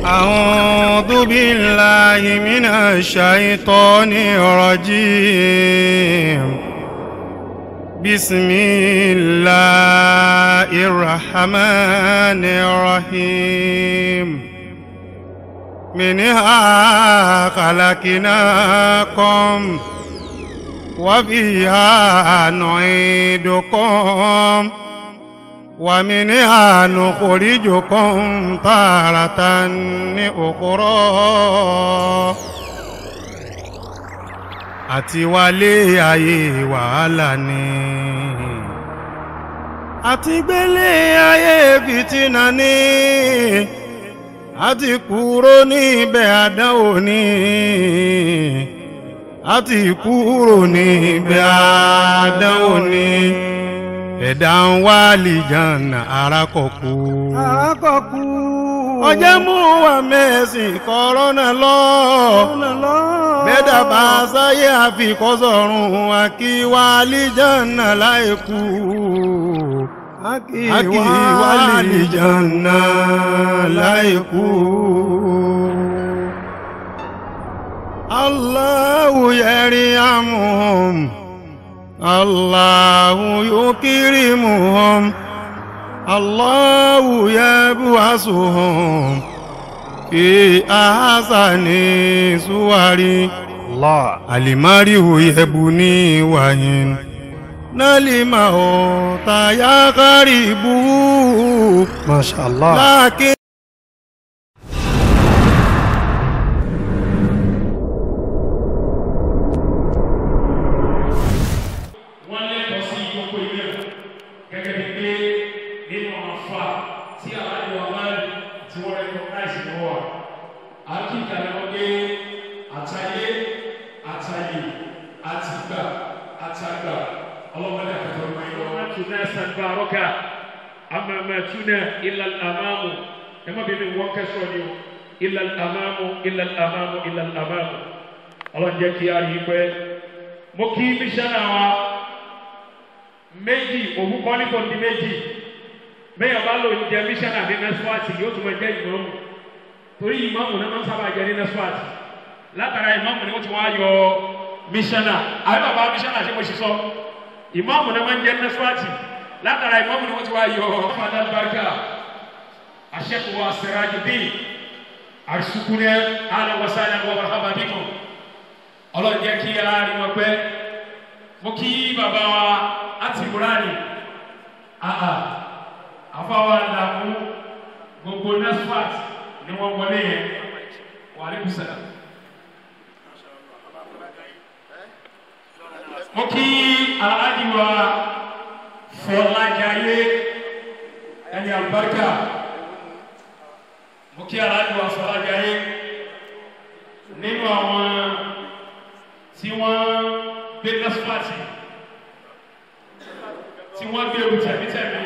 أعوذ بالله من الشيطان الرجيم. بسم الله الرحمن الرحيم. منها خلقناكم وفيها نعيدكم ومنها نخرجكم تارة أخرى. àti wálé ayé wàhálà ni, àti gbélé ayé fìtínà ni, àti kúrò níbẹ̀ àdánwò ni, àti kúrò níbẹ̀ àdánwò ni. ẹ̀dá ń wá àlìjánà arákọ̀kú ọjọ́ mú wa mẹ́sìn kọ́rọ́nà lọ bẹ́ẹ̀dá bá sáyé àfikọ́sọ̀rùn àkíwá àlìjánà láìkú àkíwá àlìjánà láìkú. Allahu yarhamuhum, Allahu yukrimuhum, Allahu yab'asuhum fi ahsani suwari. Allah alimarihu yabuni wahin nalimahu taya karibu. Masha Allah. Lakin أما ما تنا إلا الأمام أما بين وكسوني إلا الأمام إلا الأمام إلا الأمام الله جل عليه مكي بشنا méjì òwú kọ́ni kò ní méjì mẹ́yàn bá lò jẹ́ mísánà ní nẹ́síwáàtì yóò tún máa jẹ́ ìmáàmù torí ìmáàmù náà máa ń sábà jẹ́ ní nẹ́síwáàtì látara ìmáàmù ni wọ́n ti wá yọ mísánà àbí bàbá mísánà ṣe mo ṣe sọ ìmáàmù náà máa ń jẹ́ nẹ́síwáàtì látara ìmáàmù ni wọ́n ti wá yọ fada barika aṣẹ́kù wa Sirajuddin àṣùkúnẹ́ àlọ́ wasáyà wọ́n wà hábà bíkọ́ ọlọ́run jẹ́ kí ara rí wọn pẹ́ mo kí bàbá wa àti ìmúránì àfáwà làmú gbogbo nasfat ni wọ́n wọlé yẹn wà ní kùsàlà. mo kí aláàjì wa Fọlájayé ẹni àlùbáríkà mo kí aláàjì wa Fọlájayé nínú àwọn tí wọ́n gbé nasfat tí wọ́n gbé ewu tẹ̀mítẹ̀mí.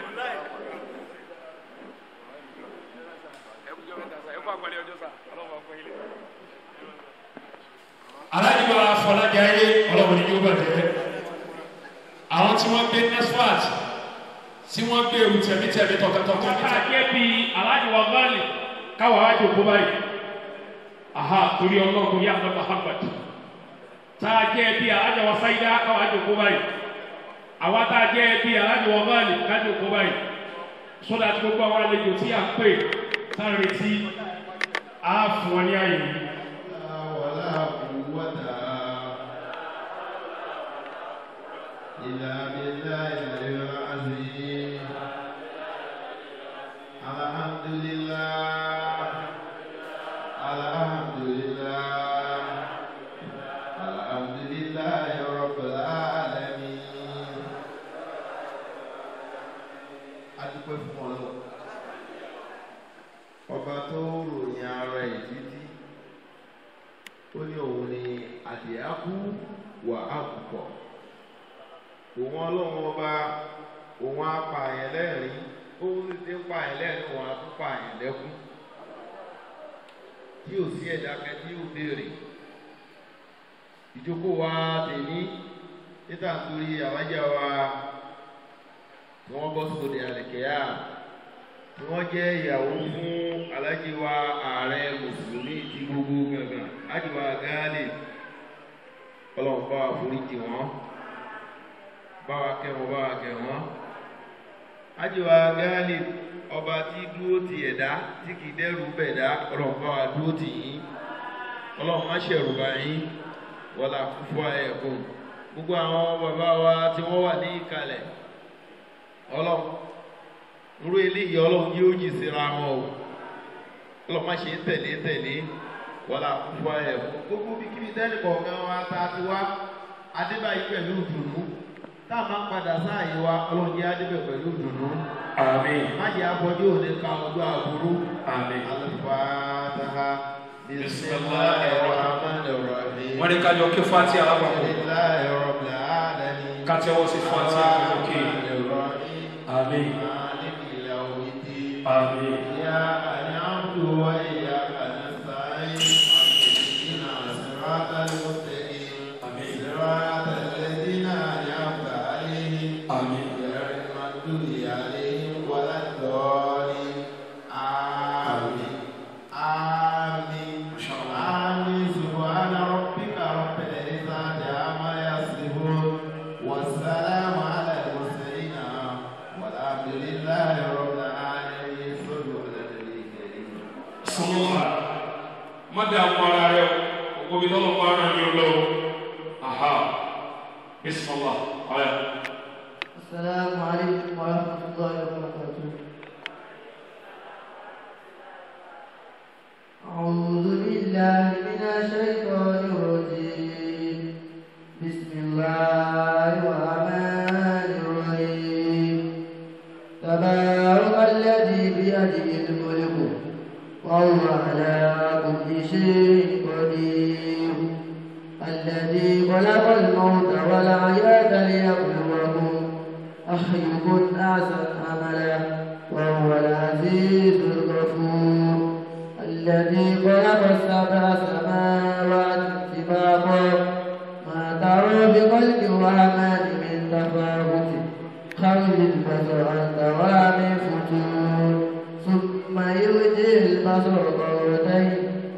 aláàjì wa Fọlájayé ọlọ́run ní yóò bàjẹ́ àwọn tí wọ́n gbé nasfat tí wọ́n gbé ewu tẹ̀mítẹ̀mí tọkàntọkàn. káàkiri bí aláàjì wa Ghali káwọn àjò kó báyìí torí ọlọ́run torí àná Muhammad tá a jẹ́ bí aláàjì wa Saida káwọn àjò kó báyìí àwa tá a jẹ́ bí aláàjì wa Ghali kájò kó báyìí sódà tí gbogbo àwọn àlejò tí a ń pè tá a retí á fún wọn ní àyè yìí. Ọba tó ròyìn ara ẹ̀ títí ó ní òun ni àdìákú wà ákùpọ̀ òun ọlọ́run ọba òun á pa àyàn lẹ́rìn òun sì ti ń pa àyàn lẹ́rìn òun á tún pa àyàn lẹ́kún tí ò sí ẹ̀dá kan tí ò béèrè ìjókòó wa tèmi níta nítorí àwájá wa tí wọ́n bọ́ sóde àlẹ̀kẹ́yà tí wọ́n jẹ́ ìyàwó fún alájí wa ààrẹ mùsùlùmí ti gbogbo gangan àjùwà gáálì ọlọ́run bá wa foríjì wọn bá wa kẹ́ wọn bá wa kẹ́ wọn àjùwà gáálì ọba tí dúró ti ẹ̀dá tí kì í dẹ́rù bẹ̀dá ọlọ́run bá wa dúró tì yín ọlọ́run má ṣẹ̀rù bá yín wọlá fúnfún ẹ̀kún gbogbo àwọn bàbá wa tí wọ́n wà ní ìkàlẹ̀ ọlọ́run irú eléyìí ọlọ́run yóò jì síra wọn o ọlọ́run má ṣe tẹ̀lé wọlá fúnfún ẹ̀kún gbogbo bí kíbi tẹ́lẹ̀ kọ̀ọ̀kan wa tá a ti wá adébáyé pẹ̀lú ìdùnnú tá a máa padà sáàyè wa ọlọ́run jẹ́ adébẹ̀ pẹ̀lú ìdùnnú. Àmín. Má jẹ́ afọ́jú òní ka ọjọ́ àbúrú. Àmín. Al-Fatiha. Bismillahirrahmanirrahim. Wọ́n ní ká jọ kí fati alábàápọ̀. Ká tẹ́wọ́ sí fati alábàápọ̀. Àmín. Àmín. Ya an'amtu wa iyyaka nasta'in. Ihdina siratal mustaqim. Àmín. Siratal ladzina an'amta alayhim. Àmín. Ghayril maghdubi alayhim waladdallin. Àmín. Àmín. Àmín. Subhana rabbika rabbil izzati amma yasifun. Wassalamu ala al-mursalin. Walhamdulillahi rabbil alamin. Sallu ala nabiyyil karim. Sallallahu. Madam Marare, Obi Dolo Marna Yolo. Aha. Bismillah. Aya. Assalamu alaikum warahmatullahi wabarakatuh. أعوذ بالله من الشيطان الرجيم. بسم الله الرحمن الرحيم. تبارك الذي بيده الملك وهو على كل شيء قدير. الذي خلق الموت والحياة ليبلوكم أيكم أحسن عملا وهو العزيز الغفور. الذي خلق السبع سماوات طباقا ما ترى بخلق الرحمن من تفاوت خلق البشر عن دوام فتور ثم يرجع البصر مرتين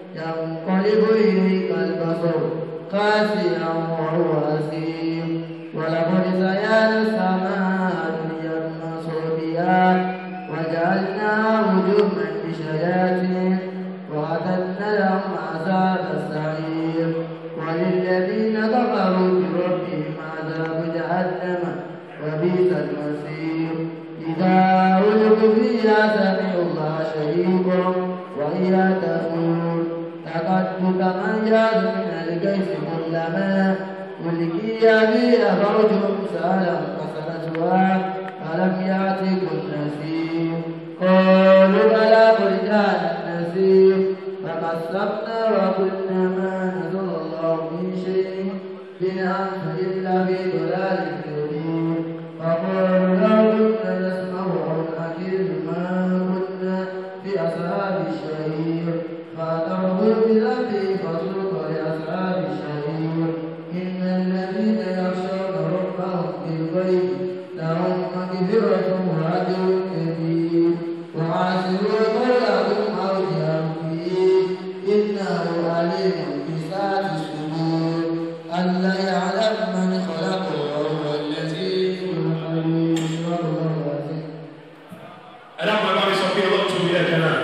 ينقلب إليك البصر خاسئا وهو حسير. ولقد زينا السماء الدنيا بمصابيح وجعلناها رجوما للشياطين وأعتدنا لهم عذاب السعير. وللذين كفروا بربهم عذاب جهنم وبئس المصير. إذا ألقوا فيها سمعوا الله شهيقا وهي تفور تكاد تتميز من الغيظ كلما ألقي فيها فوج سألهم كسرتها ألم يأتكم نذير قالوا بلى قد جاءنا نذير فكذبنا وقلنا ما نزل الله من شيء إن أنتم إلا في ضلال كبير. فقالوا لو كنا نسمع أو نعقل ما كنا في أصحاب الشهير فاعترفوا بذنبهم فسوقا لأصحاب الشهير. إن الذين يخشون ربهم بالغيب لهم مغفرة وأجر كبير. وعاشروا قولهم أو جهروا به إنه عليم بذات الصدور. ألا يعلم من خلق وهو اللطيف الخبير. والله العظيم. Ẹlẹ́kùn ẹ̀bá mi sọ pé ọlọ́run tóbi lẹ́ẹ̀kan náà.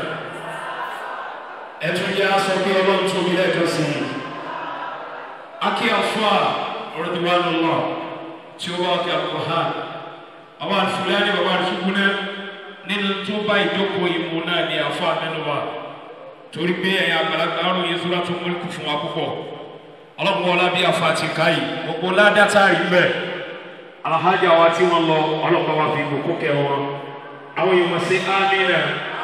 Ẹ̀tún yá sọ pé ọlọ́run tóbi lẹ́ẹ̀kan sí i. Akí àfúà radiyallahu tí ó wá kí Al-Qur'an. Àwọn àfúlẹ́ ní bàbá àdúgbò náà nínú tó bá ìjókòó ìmú náà ní àfúà nínú wa. Torí pé ẹ̀yin àgbàlagbà ọ̀rọ̀ yẹn sọ́ra tó múlùkù fún wa púpọ̀. Ọlọ́run wọlá bí àfúà ti ká yìí. Gbogbo ládàtà rí bẹ́ẹ̀. Alhaja wa tí wọ́n lọ ọlọ́pàá wa fi gbogbo kẹ́ wọn. Àwọn yìí mọ̀ sí Amina.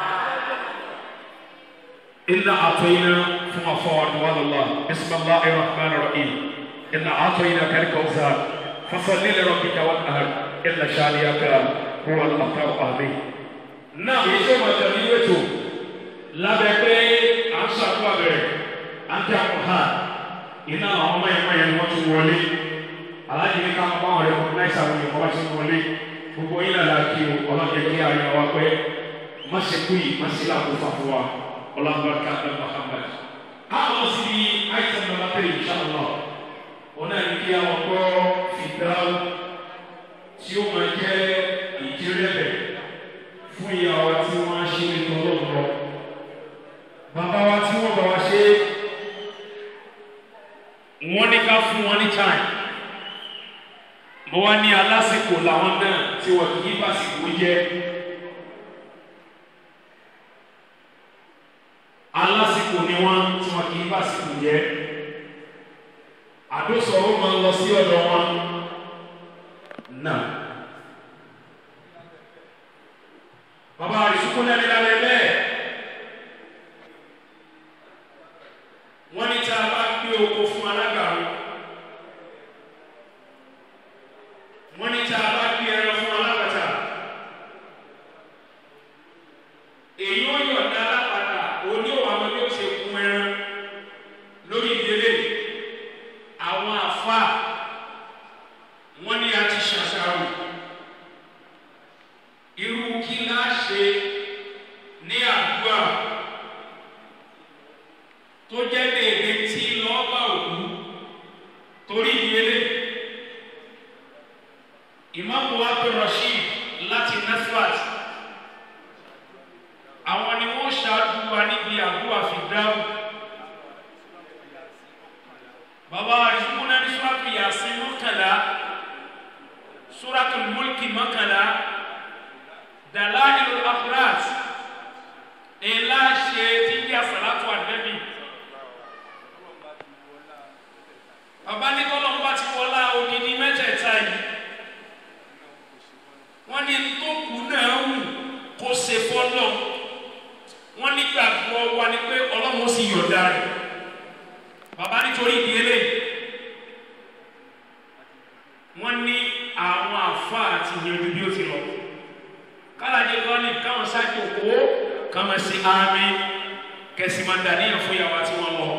Inna àtọ̀yìnà fún afọ́wọ́dù wà lọ́la. Bismillahi rahman rahim. Inna àtọ̀yìnà kal-kawthar. Fasalli li rabbika wanhar. Inna shaniyaka huwa al-abtar amin. Náà iṣẹ́ mọ̀tẹ́ ní wẹ́tò lábẹ́ pé à ń ṣàkóso àbẹ̀rẹ̀ à ń tẹ́ àkọ́há. Iná àwọn ọmọ ẹ̀mọ́ yẹn ni wọ́n ti wọlé. Aláàjì ní káwọn bá wọn rẹ̀ kọ́ náà ìsàwọn èèyàn bá ti wọlé. Gbogbo yín lára kí o ọlọ́jẹ̀ kí ayọ̀ wa pẹ́ má ṣe kú yìí má sí làkó fà fún wa ọlọ́mọbarika ní Muhammad. àwọn sì ní item number 3 inshallah ọ̀nà ìdí àwọn gbọ́ fìdáwó tí ó máa jẹ́ ìjírẹ́bẹ̀ fún ìyàwó tí wọ́n á ṣe nítorí ọ̀rọ̀ bàbá wa tí wọ́n bá wa ṣe wọ́n ní ká fún wọn ní time mo wá ní alásìkò làwọn náà tí wọ́n kì í bàsìkò jẹ́ alásìkò ni wọ́n tí wọ́n kì í bàsìkò jẹ́ àdósọ̀rọ̀ máa ń lọ sí ọ̀dọ̀ wọn náà bàbá àrísùkú náà ní lálẹ́ bẹ́ẹ̀ wọ́n ní tí a bá gbé oko fún alágbàro wọ́n ní tí a bá gbé ẹran fún alágbàtà èyí ó yọ̀ǹda alápàtà òní òwò àwọn bí ó ṣe kun ẹran lórí ìdílé àwọn àfa wọ́n ní a ti ṣàṣàrò irú kí ńlá ṣe ní àdúrà tó jẹ́ déédé tí lọ́ọ́bà òkú torí ìdílé ìmáàmù Abdulrasheed láti Nasfat àwọn ni wọ́n ṣáájú wa níbi àdúrà fìdáwù bàbá ìfúnná ní sùràtù Yasin mọ́kànlá suratul Mulki mọ́kànlá Dalailul Akhrat ńlá ṣe tí bí àsàlátù ànábì bàbá ní kọ́lọ́mù bá ti wọlá odidi mẹ́tẹ̀ẹ̀ta yìí wọ́n ní tó kù náà wù kó ṣe fọ́lọ́ wọ́n nígbàgbọ́ wa ni pé Ọlọ́run sì yọ̀ǹda rẹ̀ bàbá nítorí ìdí eléyìí wọ́n ní àwọn àfa àti ìyẹ̀dù bí ó ti lọ kálàjẹ kan ní káwọn ṣáàjì òkú káwọn ṣe àmì kẹsìmọ̀dà níyàn fún ìyàwó àti wọn lọ.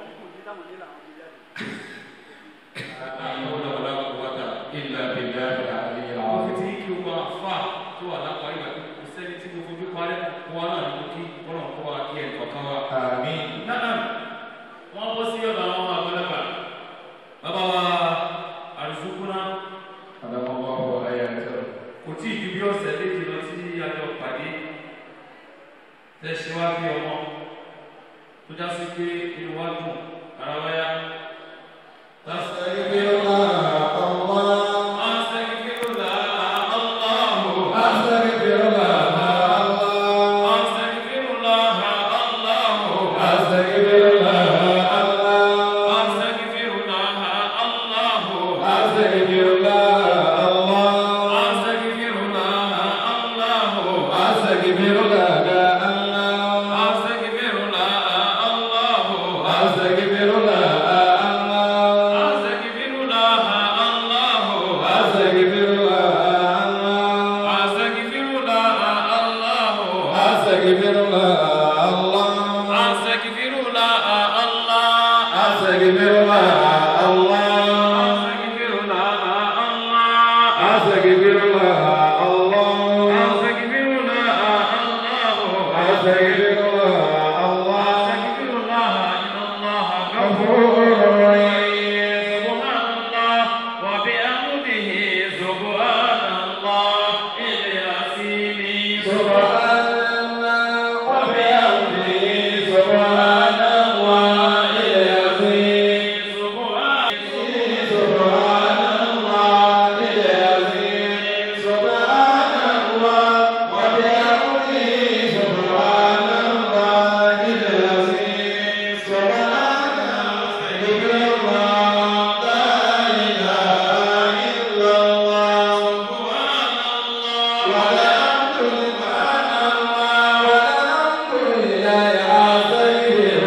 Tẹ̀síwájú ọmọ tó já sí pé inú wa dùn ara wa yá. Yeah.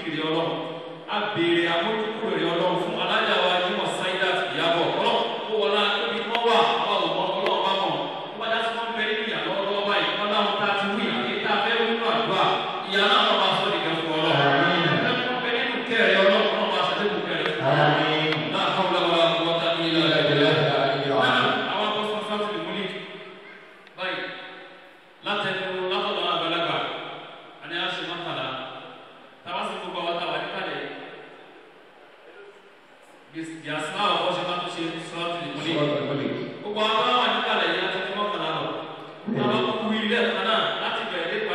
rẹ̀ ọlọ́run a béèrè àmójúkúrò rẹ̀ ọlọ́run fún alájà wa Jímọ̀ Saidat Ìyábọ̀ ọlọ́run ó wọlá tóbi wọ́n wà àwọn ọmọ ọlọ́run bá mọ̀ wọ́n dá sí wọ́n bẹ nínú ìyàlọ́ ọlọ́wọ́ báyìí wọ́n láwọn tá a ti wí àti tá a fẹ́ nínú àdúrà ìyá náà wọ́n máa sọ nìkan fún ọlọ́run wọ́n bẹ nínú kẹrẹ ọlọ́run wọ́n máa ṣàdéhùn kẹrẹ náà kọ́ lọ́wọ́ wọ́n tá ní ilé ẹ̀dẹ́gbẹ̀rẹ́ àwọn akọ́sọ́ sáfì múlí báyìí látẹnu látọ̀dọ̀ àgbàlagbà àní àṣẹ mọ́tàlá tàbá sí gbogbo àwọn tàwà níkàlẹ̀ yàsímá ọ̀pọ̀ ṣe bá tó ṣe sọ́ọ̀tì múlí gbogbo àwọn tàwà níkàlẹ̀ yìí láti fi mọ́kànlá lọ tàbá kúkú ilé ẹ̀ka náà láti bẹ̀rẹ̀ nípa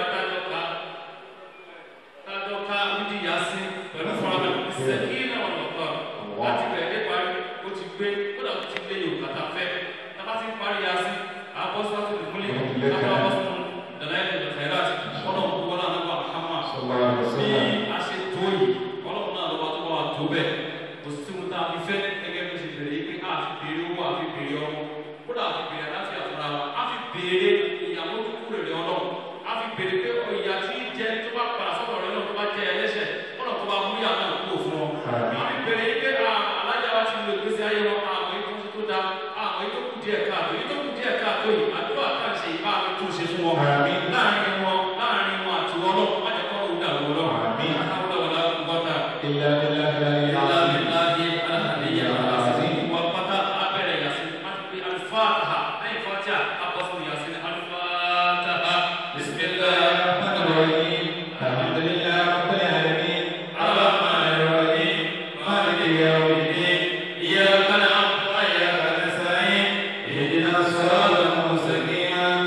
tájọ́ká wíjì yàsí pẹ̀lú fọ́nrán sẹ́kí náà lọ́kọ̀ láti bẹ̀rẹ̀ nípa ó ti gbé kódà ó ti lé yorùbá tá a fẹ́ tàbá sí parí yàsí àbọ̀ sọ́ọ̀tì múlí àbọ̀ sọ́ọ̀tì dalailul khairat ọlọ́run gbogbo náà lọ́wọ́ Muhammad bí a ṣe tó yìí ọlọ́run náà lọ́wọ́ tó wà tó bẹ́ẹ̀ kò sí ohun tá a fi fẹ́ gẹ́gẹ́ bí ó ṣe bẹ̀rẹ̀ yìí pé a fi béèrè owó a fi béèrè ọmọ kódà a fi béèrè láti àfúrà wa a fi béèrè ìyàwó tó kúrò rẹ̀ ọlọ́run a fi béèrè pé ìyá tí jẹ tó bá padà sọ́dọ̀ rẹ̀ náà tó bá jẹ ẹlẹ́ṣẹ̀ ọlọ́run tó bá mú ìyá náà kúrò fún ọ a fi béèrè pé alájà wa ti lo ìgbésí ayé wọn àwọn ètò tó dá àwọn ètò kù díẹ̀ káàtó ètò kù díẹ̀ káàtó yìí àdúrà tá a ṣe ìbá mi tún ṣe fún wọn láàrin wọn àti wọn lọ má jẹ́ kọ́ ọ́ dà wọ́n lọ àtàwọn ọ̀la gbọ́dọ̀ ìlànà aláhàdéyà àti wọn pátá abẹ́rẹ́ yàtí àti pé alifáàtà lẹ́yìn fọ́tíà apọ́sùn yàtí alifáàtà bisimilayi rahmanirrahim alhamdulilayi rabbil alamin arrahmanirrahim maliki yawmiddin iyyaka na'budu wa iyyaka nasta'in ihdinas siratal mustaqim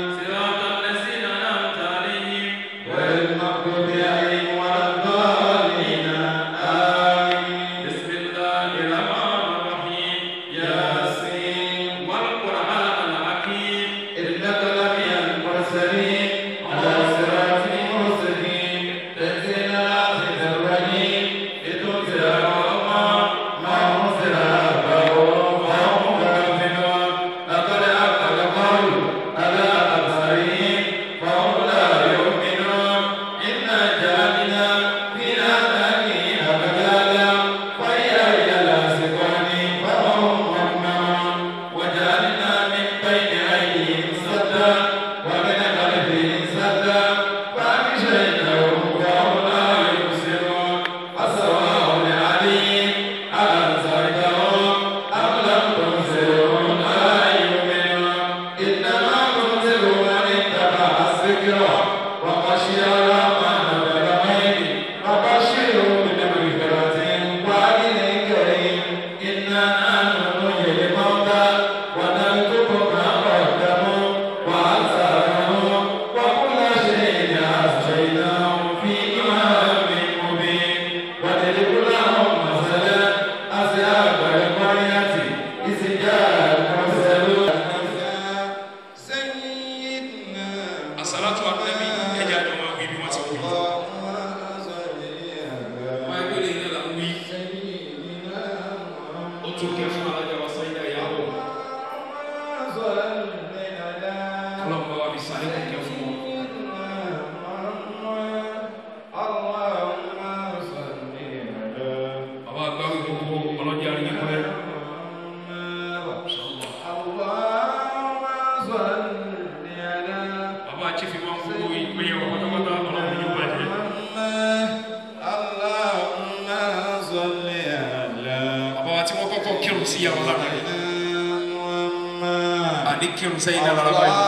kírun sẹ́yìn náà lára báyìí.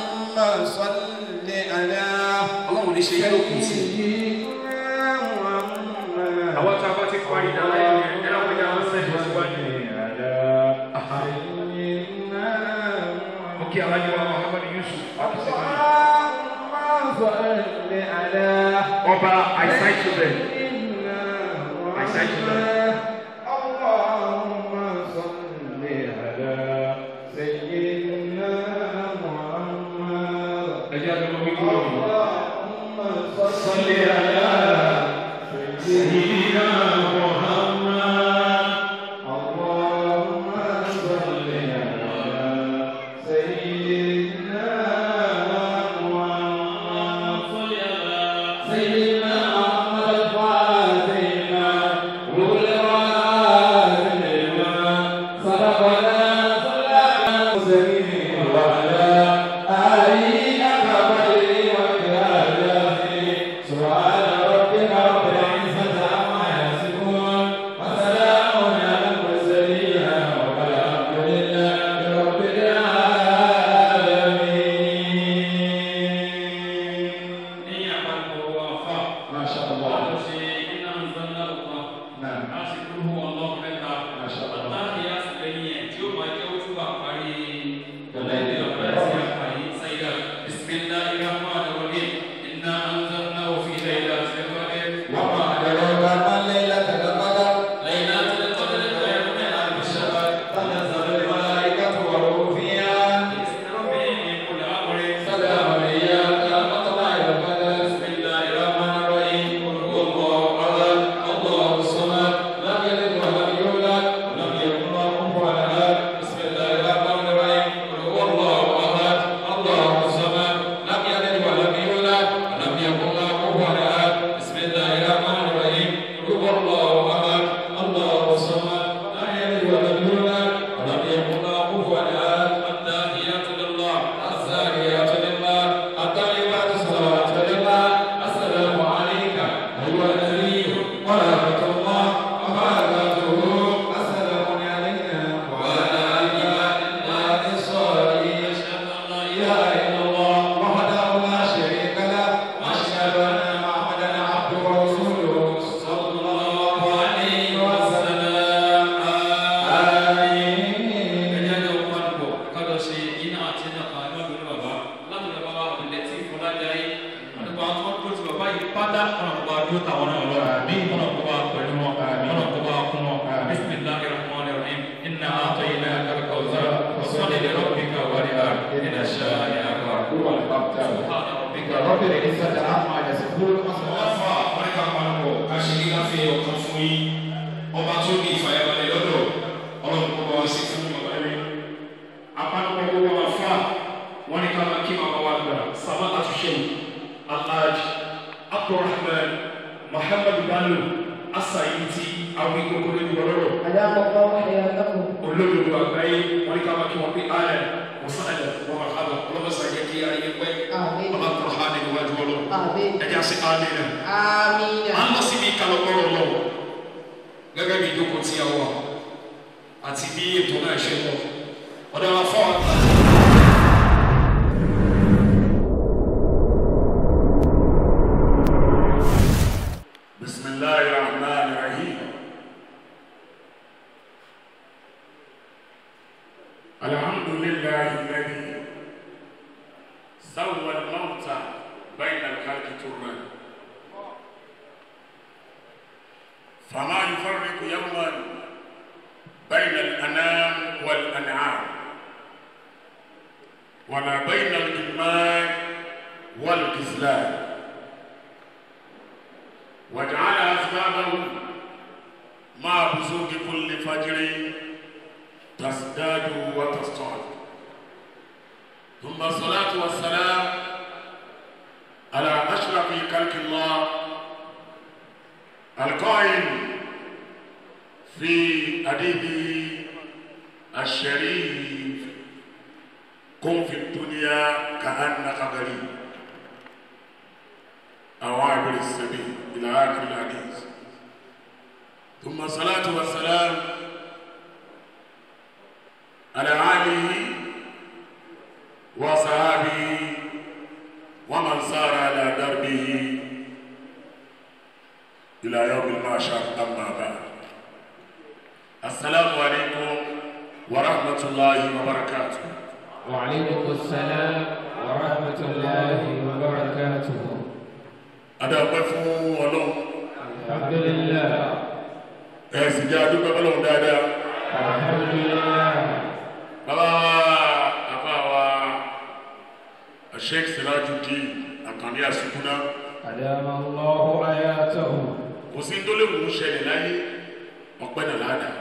ọlọ́run ní ṣe yẹ́rọ kù sí. àwọn tí a bá ti parí dáná yẹn ẹ̀rọ pẹ̀lú àwọn sẹ́yìn síwájú. ok alájọ wa Muhammad Yusuf ọba àìsàn children àìsàn children. سيدنا محمد الفاتح الرحمن الرحيم إنا أنزلناه في ليلة القدر وما أدراك ما ليلة القدر ليلة القدر خير من ألف شهر تنزل الملائكة والروح فيها بإذن ربهم من كل أمر سلام هي حتى مطلع الفجر بسم الله الرحمن الرحمن الرحيم قل هو الله أحد الله الصمد لم يلد ولم يولد ولم يكن له كفوا أحد بسم الله الرحمن الرحيم قل هو الله أحد الله الصمد لم يلد ولم يولد ولم يكن له كفوا أحد بسم الله الرحمن الرحيم قل هو الله أحد الله الصمد لم يلد ولم يولد ولم يكن له كفوا أحد التحيات لله الزاكيات لله الطيبات الصلوات لله السلام عليك أيها النبي ورحمة الله وبركاته السلام علينا وعلى عباد الله الصالحين أشهد أن لا لا إله إله إلا الله وحده لا شريك له وأشهد أن محمدا عبده ورسوله صلى الله عليه وسلم آمين. ẹjẹ ní ọkọ àdúgbò kájọ ṣe iná àti iná kan ní ọdún bàbá láti lè bá wa ọ̀lẹ́ tí ìfọlájà yìí àdúgbò àwọn tó dúró ti bàbá yìí pátá ọ̀nà kó bá dúró tàwọn náà lọ ọ̀nà kó bá pẹ̀lú wọn ọ̀nà kó bá kún wọn bisimilahi rahman rahim inna atayina kalkawza wasali li rabbika wariha inna shani'aka هو الأبتر subhana rabbika رب العزة عما يصفون وسلام Ọlọ́fà ọ̀rẹ́ka panupọ̀ ká ṣe ní láfi ọ̀kan fún yín. Ọba tó ní ìfàyàbalẹ̀ lọ́dọ̀ ọlọ́run kó bá wá sí fún bàbá rí. Apanupọ̀ gbogbo wa fà wọ́n ní ká máa kí bàbá wa gbà. Sàmá àtúnṣe Alhaji Abdulrahman Muhammad Bello Asayiti àwọn ìkókó lójú ọlọ́rọ̀. أدام الله حياتكم. Olódodo àgbáyé wọ́n ní ká máa kí wọn pé Alẹ́ Mùsàlẹ̀ wọ́n máa hábà ọlọ́mọsà jẹ́ kí ayé pẹ́. آمين. Ọba Abdulrahman níwájú ọlọ́run. آمين. Ẹ jẹ́ àṣẹ àmín náà. آمين. a ń lọ síbi ìkàlọ́gbọ́rọ̀ lọ gẹ́gẹ́ bí ìjókòó tí a wà àti bí ètò náà ṣe lọ ọ̀dọ̀ wa fọ́ àgbà. bisimilahi rahman rahim alhamdulilahi ladi sawwa al-mawta bayna al-khalqi turran. فما يفرق يوما بين الأنام والأنعام ولا بين الإيمان والكسلان وجعل أسبابه مع بزوغ كل فجر تزداد وتصعد ثم الصلاة والسلام على أشرف خلق الله القائل في حديثه الشريف كن في الدنيا كأنك غريب أو عابر السبيل إلى آخر الحديث ثم الصلاة والسلام على آله وصحابه ومن سار على دربه إلى يوم المعشر أما بعد السلام عليكم ورحمة الله وبركاته وعليكم السلام ورحمة الله وبركاته أدعوكم ولو الحمد لله سجادك ولو دادا الحمد لله بابا أبا الشيخ سراج الدين أكاني أسكنا أدام الله حياته kò sí tó lè wù ú ṣẹlẹ̀ láyé ọpẹ́ náà ládàá.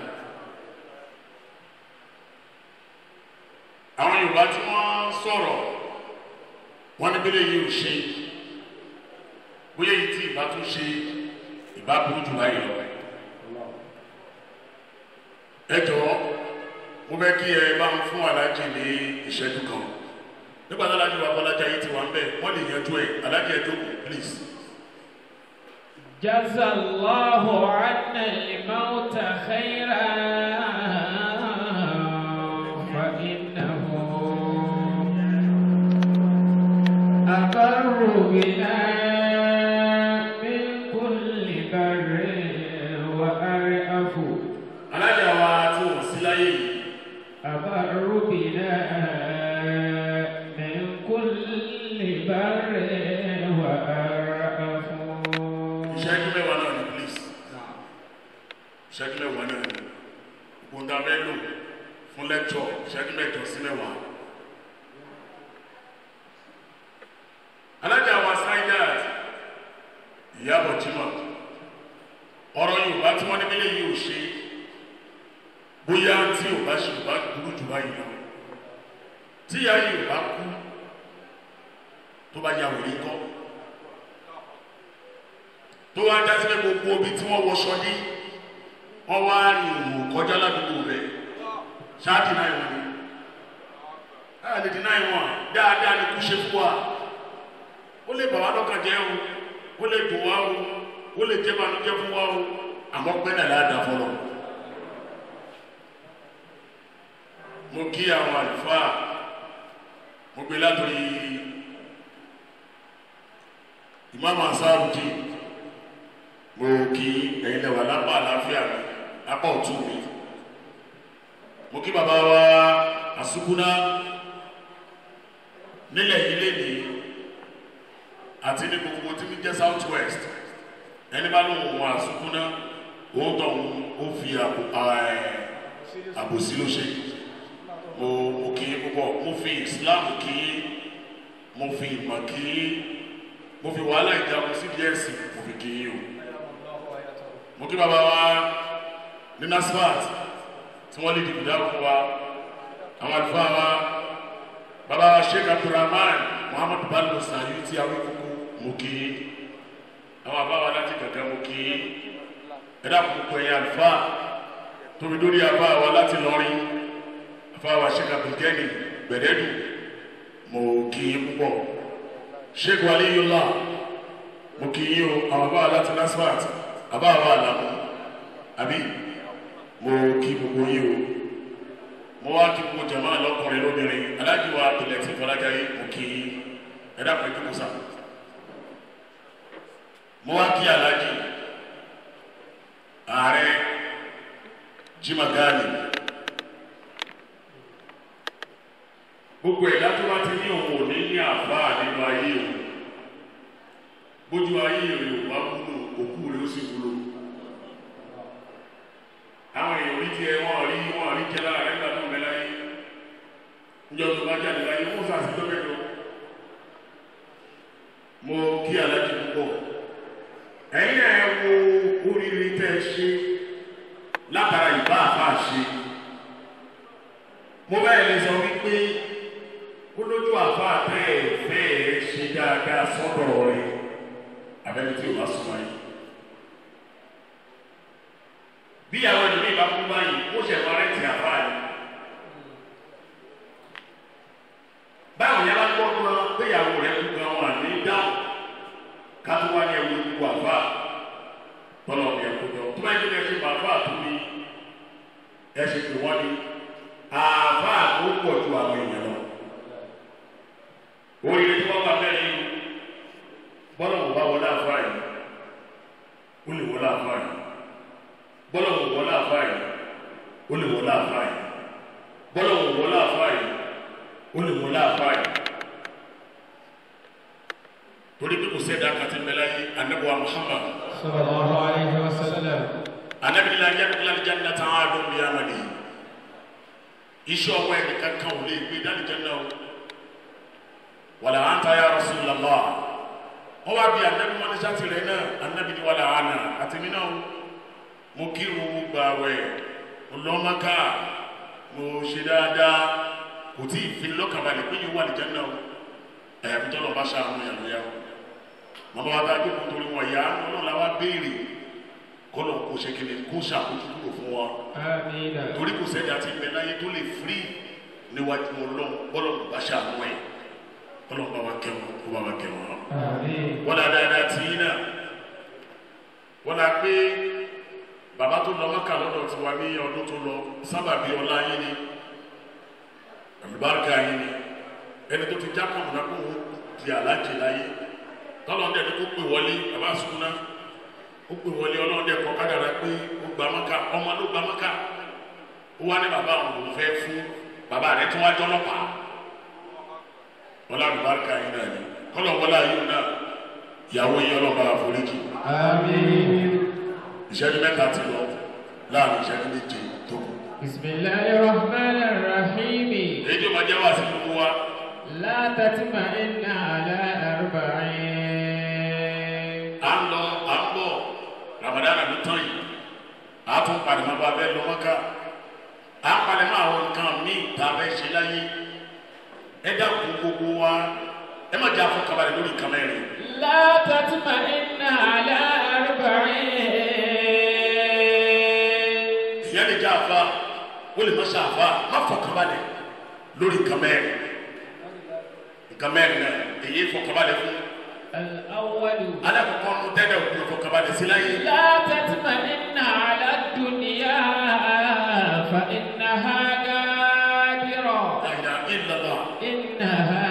àwọn Yorùbá tí wọ́n sọ̀rọ̀ wọ́n ní bílẹ̀ yìí ò ṣe bóyá èyí tí ìbá tún ṣe ìbá burú jù láyé lọ. ẹ jọ̀ọ́ mo fẹ́ kí ẹ bá ń fún aláàjì ní ìṣẹ́jú kan nígbà tí aláàjì wa bọ́lájà yìí ti wà ń bẹ̀ wọ́n lè yanjú ẹ̀ aláàjì ẹ̀ jókòó please. جزى الله عنا الموت خيرا فإنه أقر بنا من كل بر وأرأف alájà wa tí wọ́n sí láyé yìí أقر بنا من كل بر fẹ́ lò fún lẹ́kṣọ̀ ìṣẹ́jú mẹ́jọ sí mẹ́wàá. alájà wa Saidat Ìyábọ̀ Jimoh ọ̀rọ̀ Yorùbá tí wọ́n ní mílẹ̀ yìí ò ṣe bóyá tí ò bá ṣe ò bá burú jù báyìí lọ tí ìyá yìí ò bá kú tó bá ya wèrè kọ́ tó wá dá sílẹ̀ gbogbo ibi tí wọ́n wọṣọ ní wọ́n wá rìn òwò kọjá ládùúgbò rẹ̀ ṣáàtì náà ìwọ̀n ni láàrin dì náà ìwọ̀n dáadáa ni kú ṣe fún wa ó lè bà wá lọ́kàn jẹ́ o ó lè dùn wá o ó lè jẹ́ bànújẹ́ fún wa o àmọ́ pẹ́ náà láàdá fọlọ́. mo kí àwọn àlùfáà mo gbé látòrí ìmáàmù Ansarudi mo kí ẹ̀yin lẹ́wà lápá àlàáfíà mi lápá ọ̀tún mi mo kí bàbá wa Àsùkúná nílẹ̀ yìí lénìí àti ní gbogbo tí mi jẹ́ South West ẹni bá lóun wọn Àsùkúná òun tó ó fi àbòsí ló ṣe mo kí púpọ̀ mo fi Islam kí mo fi ìmọ̀ kí mo fi wàhálà ìjagun sí díẹ̀ sí mo fi kí o mo kí bàbá wa ní NASFAT tí wọ́n lè dìbò dáhùn fún wa àwọn àlùfáà wa bàbá wa Sheikh Abdulrahman Muhammad Bello Sayu tí a wí kúkú mo kí àwọn àbá wa láti gàgà mo kí ẹ̀dá kúkú ẹ̀yà àlùfáà tóbi lórí àbá wa láti lọrin àbá wa Sheikh Abdulgani Gbẹ̀dẹ́dù mo kí púpọ̀ Sheikh Waliyullah mo kí yín o àwọn àbá wa láti NASFAT àbá wa àlàmú àbí mo kí gbogbo yín o mo wá kí gbogbo jama lọkùnrin lóbìnrin aláàjì wa Abdulateef Fọlájayé mo kí ẹ̀dá pẹ̀lú kùsà mo wá kí aláàjì ààrẹ Jimoh Gali gbogbo ẹ̀dá tó bá ti ní òun ò ní ní àfáà nínú ayé o bójú ayé rẹ̀ ò bá wúlò òkú rẹ̀ ó sì wúlò àwọn èèyàn orí tiẹ̀ wọ́n rí jẹ́ lára rẹ̀ nígbà tó ń bẹ láyé níjọ́ tó bá jáde láyé wọ́n sàṣì tó kẹjọ mo kí aláàjì púpọ̀ ẹ̀yin ẹ̀ wo oríire tẹ́ ṣe látara ìbá àfà ṣe mo bẹ́ẹ̀ lè sọ wípé olójú àfà bẹ́ẹ̀ fẹ́ẹ̀ ṣe dáadáa sọ́dọ̀ rẹ̀ abẹ́ni tí o bá sọ wáyé bí àwọn ènìyàn bá kú báyìí ó ṣe máa rẹ́tì àfà yìí báwo yẹn bá gbọ́ gan péyàwó rẹ̀ kú gan wọn àní dáhùn ká tó wá ní ẹ̀wù gbogbo àfà tọ́lọ̀ ní ẹ̀kọ́ jọ tó bá yẹ kí ẹ ṣe máa fà tó ní ẹ ṣe pé wọ́n ní àfà tó pọ̀ ju àwọn èèyàn lọ oríire tí wọ́n bá bẹ́ẹ̀ ní bọ́lá wò bá wọlé àfà yìí ó lè wọlé àfà yìí bọ́lá wò wọlé àfà yìí ó lè wọlé àfà yìí bọ́lá wò wọlé àfà yìí ó lè wọlé àfà yìí torí pé kò sẹ́dá kàtí mẹ́lá yìí anabuwa Muhammad sallallahu alayhi wa sallam anabi la yadkhulu al-jannata ahadun bi amalihi iṣẹ́ ọwọ́ ẹni kankan ò lè gbé dání janna o wala anta ya Rasulullah wọ́n wá bí anabi wọn ní sátì rẹ̀ náà anabi ni wala ana àti mi náà mo kírun gbààwẹ̀ mo lọ Mákà mo ṣe dáadáa kò tí ì fi lọ́kàbalẹ̀ pé yóò wà ní janna o ẹ̀yàfi tọ́lọ̀ bá ṣàánú yàrá yàrá màmá wa dájú kó torí wọn yá ọlọ́run la wá béèrè kọ́lọ̀ kó ṣe kí ni kó ṣàkóso kúrò fún wa torí kò sẹ́ni àti ìgbẹ́ láyé tó lè firi níwájú ọlọ́run bọ́lọ̀ bá ṣàánú ẹ̀ ọlọ́run bá wa kẹ́wọ̀n kó bá wa kẹ́wọ̀n wọ́n la dáadáa tì í náà wọ́n la pé bàbá tó lọ Mákà lọ́dọ̀ ti wà ní ọdún tó lọ sábàbí ọlá yín ni àlùbáríkà yín ni ẹni tó ti já kọ̀ọ̀nà kó o di alájẹ láyé tọ́lọ́n dẹ̀ kó pè wọlé bàbá Àsùkúná ó pè wọlé ọlọ́run dẹ̀ kọ́ kádàrá pé ó gba Mákà ọmọ ló gba Mákà ó wá ní bàbá àwọn òun fẹ́ fún bàbá rẹ̀ tó wá jọ́ ọlọ́pàá wọlé àlùbáríkà yín náà ni kọ́lọ̀ wọlé ayé náà ìyàwó yín ọlọ́ba àforíjì ìṣẹ́jú mẹ́ta ti lọ láàrin ìṣẹ́jú méje tó kù بسم الله الرحمن الرحيم. èyí tí ó máa jẹ́ wá sí gbogbo wa. لا تطمئن على أربعين. à ń lọ à ń bọ̀ Ramadan ló tán yìí a tún padà máa bá bẹ́ẹ̀ lọ Mọ́kà à ń padà máa àwọn nǹkan míì tá a fẹ́ ṣe láyé ẹ dákun gbogbo wa ẹ má jẹ́ àfọkànbalẹ̀ lórí nǹkan mẹ́rin. لا تطمئن على أربعين. ìyá lè jẹ́ àfa ó lè má ṣe àfa má fọkànbalẹ̀ lórí nǹkan mẹ́rin náà èyí fọkànbalẹ̀ fún. الأول alákọ̀ọ́kọ́ nu tẹ́lẹ̀ òkú fọkànbalẹ̀ sí láyé. لا تطمئن على الدنيا فإنها غادرة. La ilaha illallah. إنها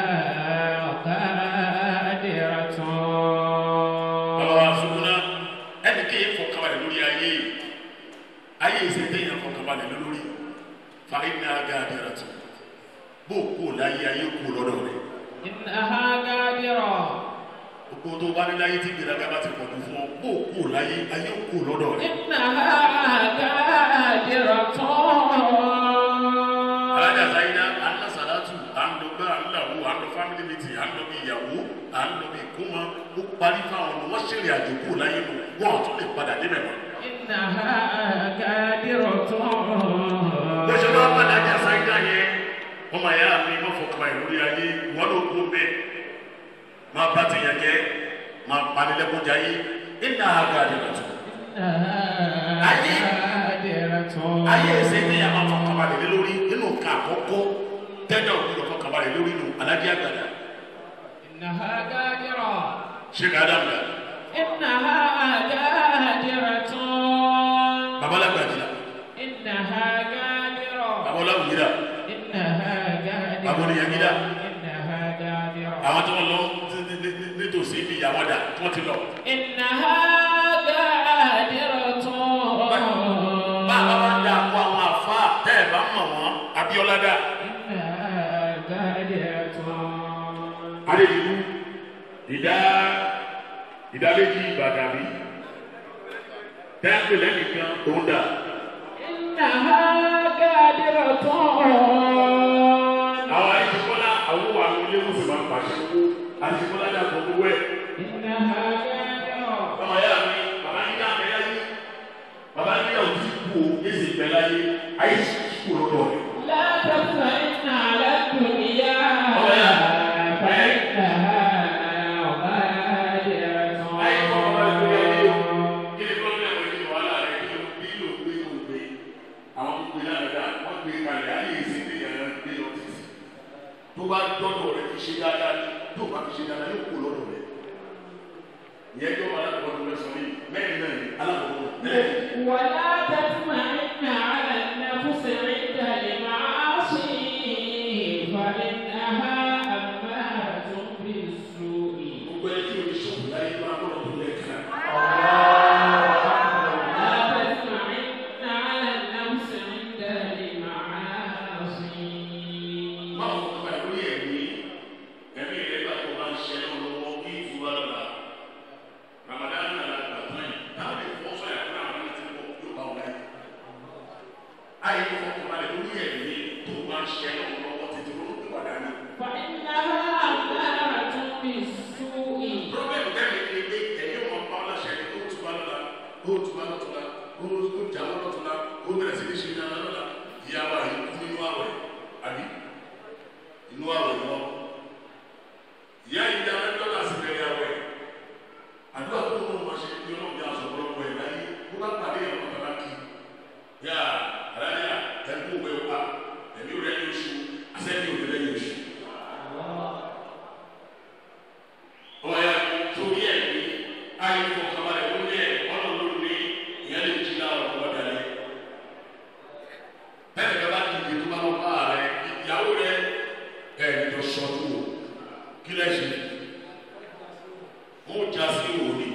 غادرة. àwọn asúnmọ́nà ẹnì kéye fọkànbalẹ̀ lórí ayé ìṣẹ̀lẹ̀ yẹn fọkànbalẹ̀ lórí fa innaha ghadiratu bó kú láyé ayé kú lọ́dọ̀ rẹ̀. إنها غادرة. gbogbo tó bá ní láyé tí gbèrágà bá ti pọ̀jù fún ọ bó kú láyé ayé kú lọ́dọ̀ rẹ̀. إنها غادرة. alájà sáyidá à ń lọ sàlátù à ń lọ gbá à ń làwọ à ń lọ family meeting à ń lọ bí ìyàwó à ń lọ bí ìkómọ ó parí fáwọn ọmọ wọn ṣèrìn àjò kú láyé nù wọn ò tún lè padà débẹ̀ mọ́. إنها غادرة. bó ṣe máa ń bá alájà sáyidá yẹn wọ́n máa yá mi wọ́n fọkàn báyìí lórí ayé wọ́n ló kó bẹ́ẹ̀ máa bá ti yẹn kẹ́ máa panilẹ́kọ̀ọ́jà yé إنها غادرة. ayé ẹsẹ̀ ní yàrá fọkànbalẹ̀ lé lórí nínú nǹkan àkọ́kọ́ tẹ́lẹ̀ òkúrò fọkànbalẹ̀ lórí nù alájí àgbàdà. إنها غادرة. ṣé ká dà mí. إنها غادرة. babalágbàjìlá. إنها غادرة. babaláwùjìlá. إنها غادرة. baboliyangida. إنها غادرة. àwọn tí wọ́n lọ nítòsí ibi ìyàwó dà tí wọ́n ti lọ. إنها غادرة. báwa bá ń dà kó àwọn àfa tẹ́ ẹ̀ bá mọ̀ wọ́n Abíọ́lá dà. إنها غادرة. adéjìlú ìdá méjì Ìbàdàn mi tẹ́ńpì lẹ́nìkan òun dà. إنها غادرة. àwọn àìsíkọ́lá àwọn wà ní ilé mùsùlùmí máa ń pàṣẹ kó àìsíkọ́lá dà bọ̀ gbogbo ẹ̀. إنها غادرة. ọmọ yà mí bàbá yín dà bẹ́ẹ̀ láyé bàbá yín dà òtí kú o yé sì bẹ́ẹ̀ láyé ayé sì kú lọ́dọ̀ rẹ̀. لا تطمئن على الدنيا فإنها غادرة. ayé kọ́kọ́ bá gbé ayé o kí ni kọ́ ní àwọn ìdílé wàhálà rẹ̀ kí ló bí ló gbé ló gbé àwọn tó gbé náà dà wọ́n gbé kalẹ̀ ayé ìsìn ní ìyàrá gbé lọ sí i tó bá dọ́dọ̀ rẹ̀ fi ṣe dáadáa tó bá fi ṣe dáadáa yóò kú lọ́dọ̀ rẹ̀ ìyẹn tó wà láti wọ́n sọ yìí mẹ́rin náà ní alákọ̀ọ́kọ́ mẹ́rin. ولا تطمئن على النفس عند المعاصي فإنها أمارة بالسوء. gbogbo ẹni tí o ní sọ̀rọ̀ láyé máa ń lọ́dọ̀ tó lẹ́ẹ̀kan. لا تطمئن على النفس عند المعاصي. máa fọ ọkọ báyìí lórí ẹ̀mí rẹ̀ gbà tó máa ń ṣe ẹ́ lọ́wọ́ kí ìtura lọ́la Ramadan náà la gbà tán yìí táwọn lè fọ́ sọ̀yà fún àwọn ẹni tí wọ́n yóò bá wọn láyé. ayé fọ ọkọ báyìí lórí ẹ̀mí tó máa ń ṣe ẹ́ lọ́wọ́ tètè ló ń gbé wà dání. فإنها أمارة بالسوء. pírọ́bẹ̀mù tẹ́lẹ̀ ní ilé ẹ̀yìn wọn pa ọlọ́ṣẹ́ ní kó tuba lọ́la kó tuba lọ́tọ́la kó jáwọ́ lọ́tọ́la kó bẹ̀rẹ̀ sí ní ṣe ní alẹ́ lọ́la ìyàwó àyè nínú àwẹ̀ àbí inú àwẹ̀ lọ. ìyá yìí dá ẹgbẹ́ náà sì bẹ̀rẹ̀ àwẹ̀ àdúrà tó ń wọ́n ṣe ní ọlọ́run bí aṣọ ọ̀pọ̀lọpọ̀ ẹ̀ láyé kó bá pàdé ẹ̀rọ kàkà kí yá àdáyà ẹ̀kú òwe wa ẹ̀mí rẹ̀ yóò ṣu àṣẹ́bí òwe rẹ̀ yóò ṣu. ọ̀ya torí ẹ̀ ní ayé fọkànbalẹ̀ ló ní ẹ̀ ọlọ́run ní ìyẹn lè jí náà ọ̀pọ̀ dalẹ̀. bẹ́ẹ̀ ni bá dìde tó bá lọ bá rẹ̀ ìyàwó rẹ̀ ẹ̀ jọ sọ́dún o kí lẹ́ ṣe wọ́n já sí òní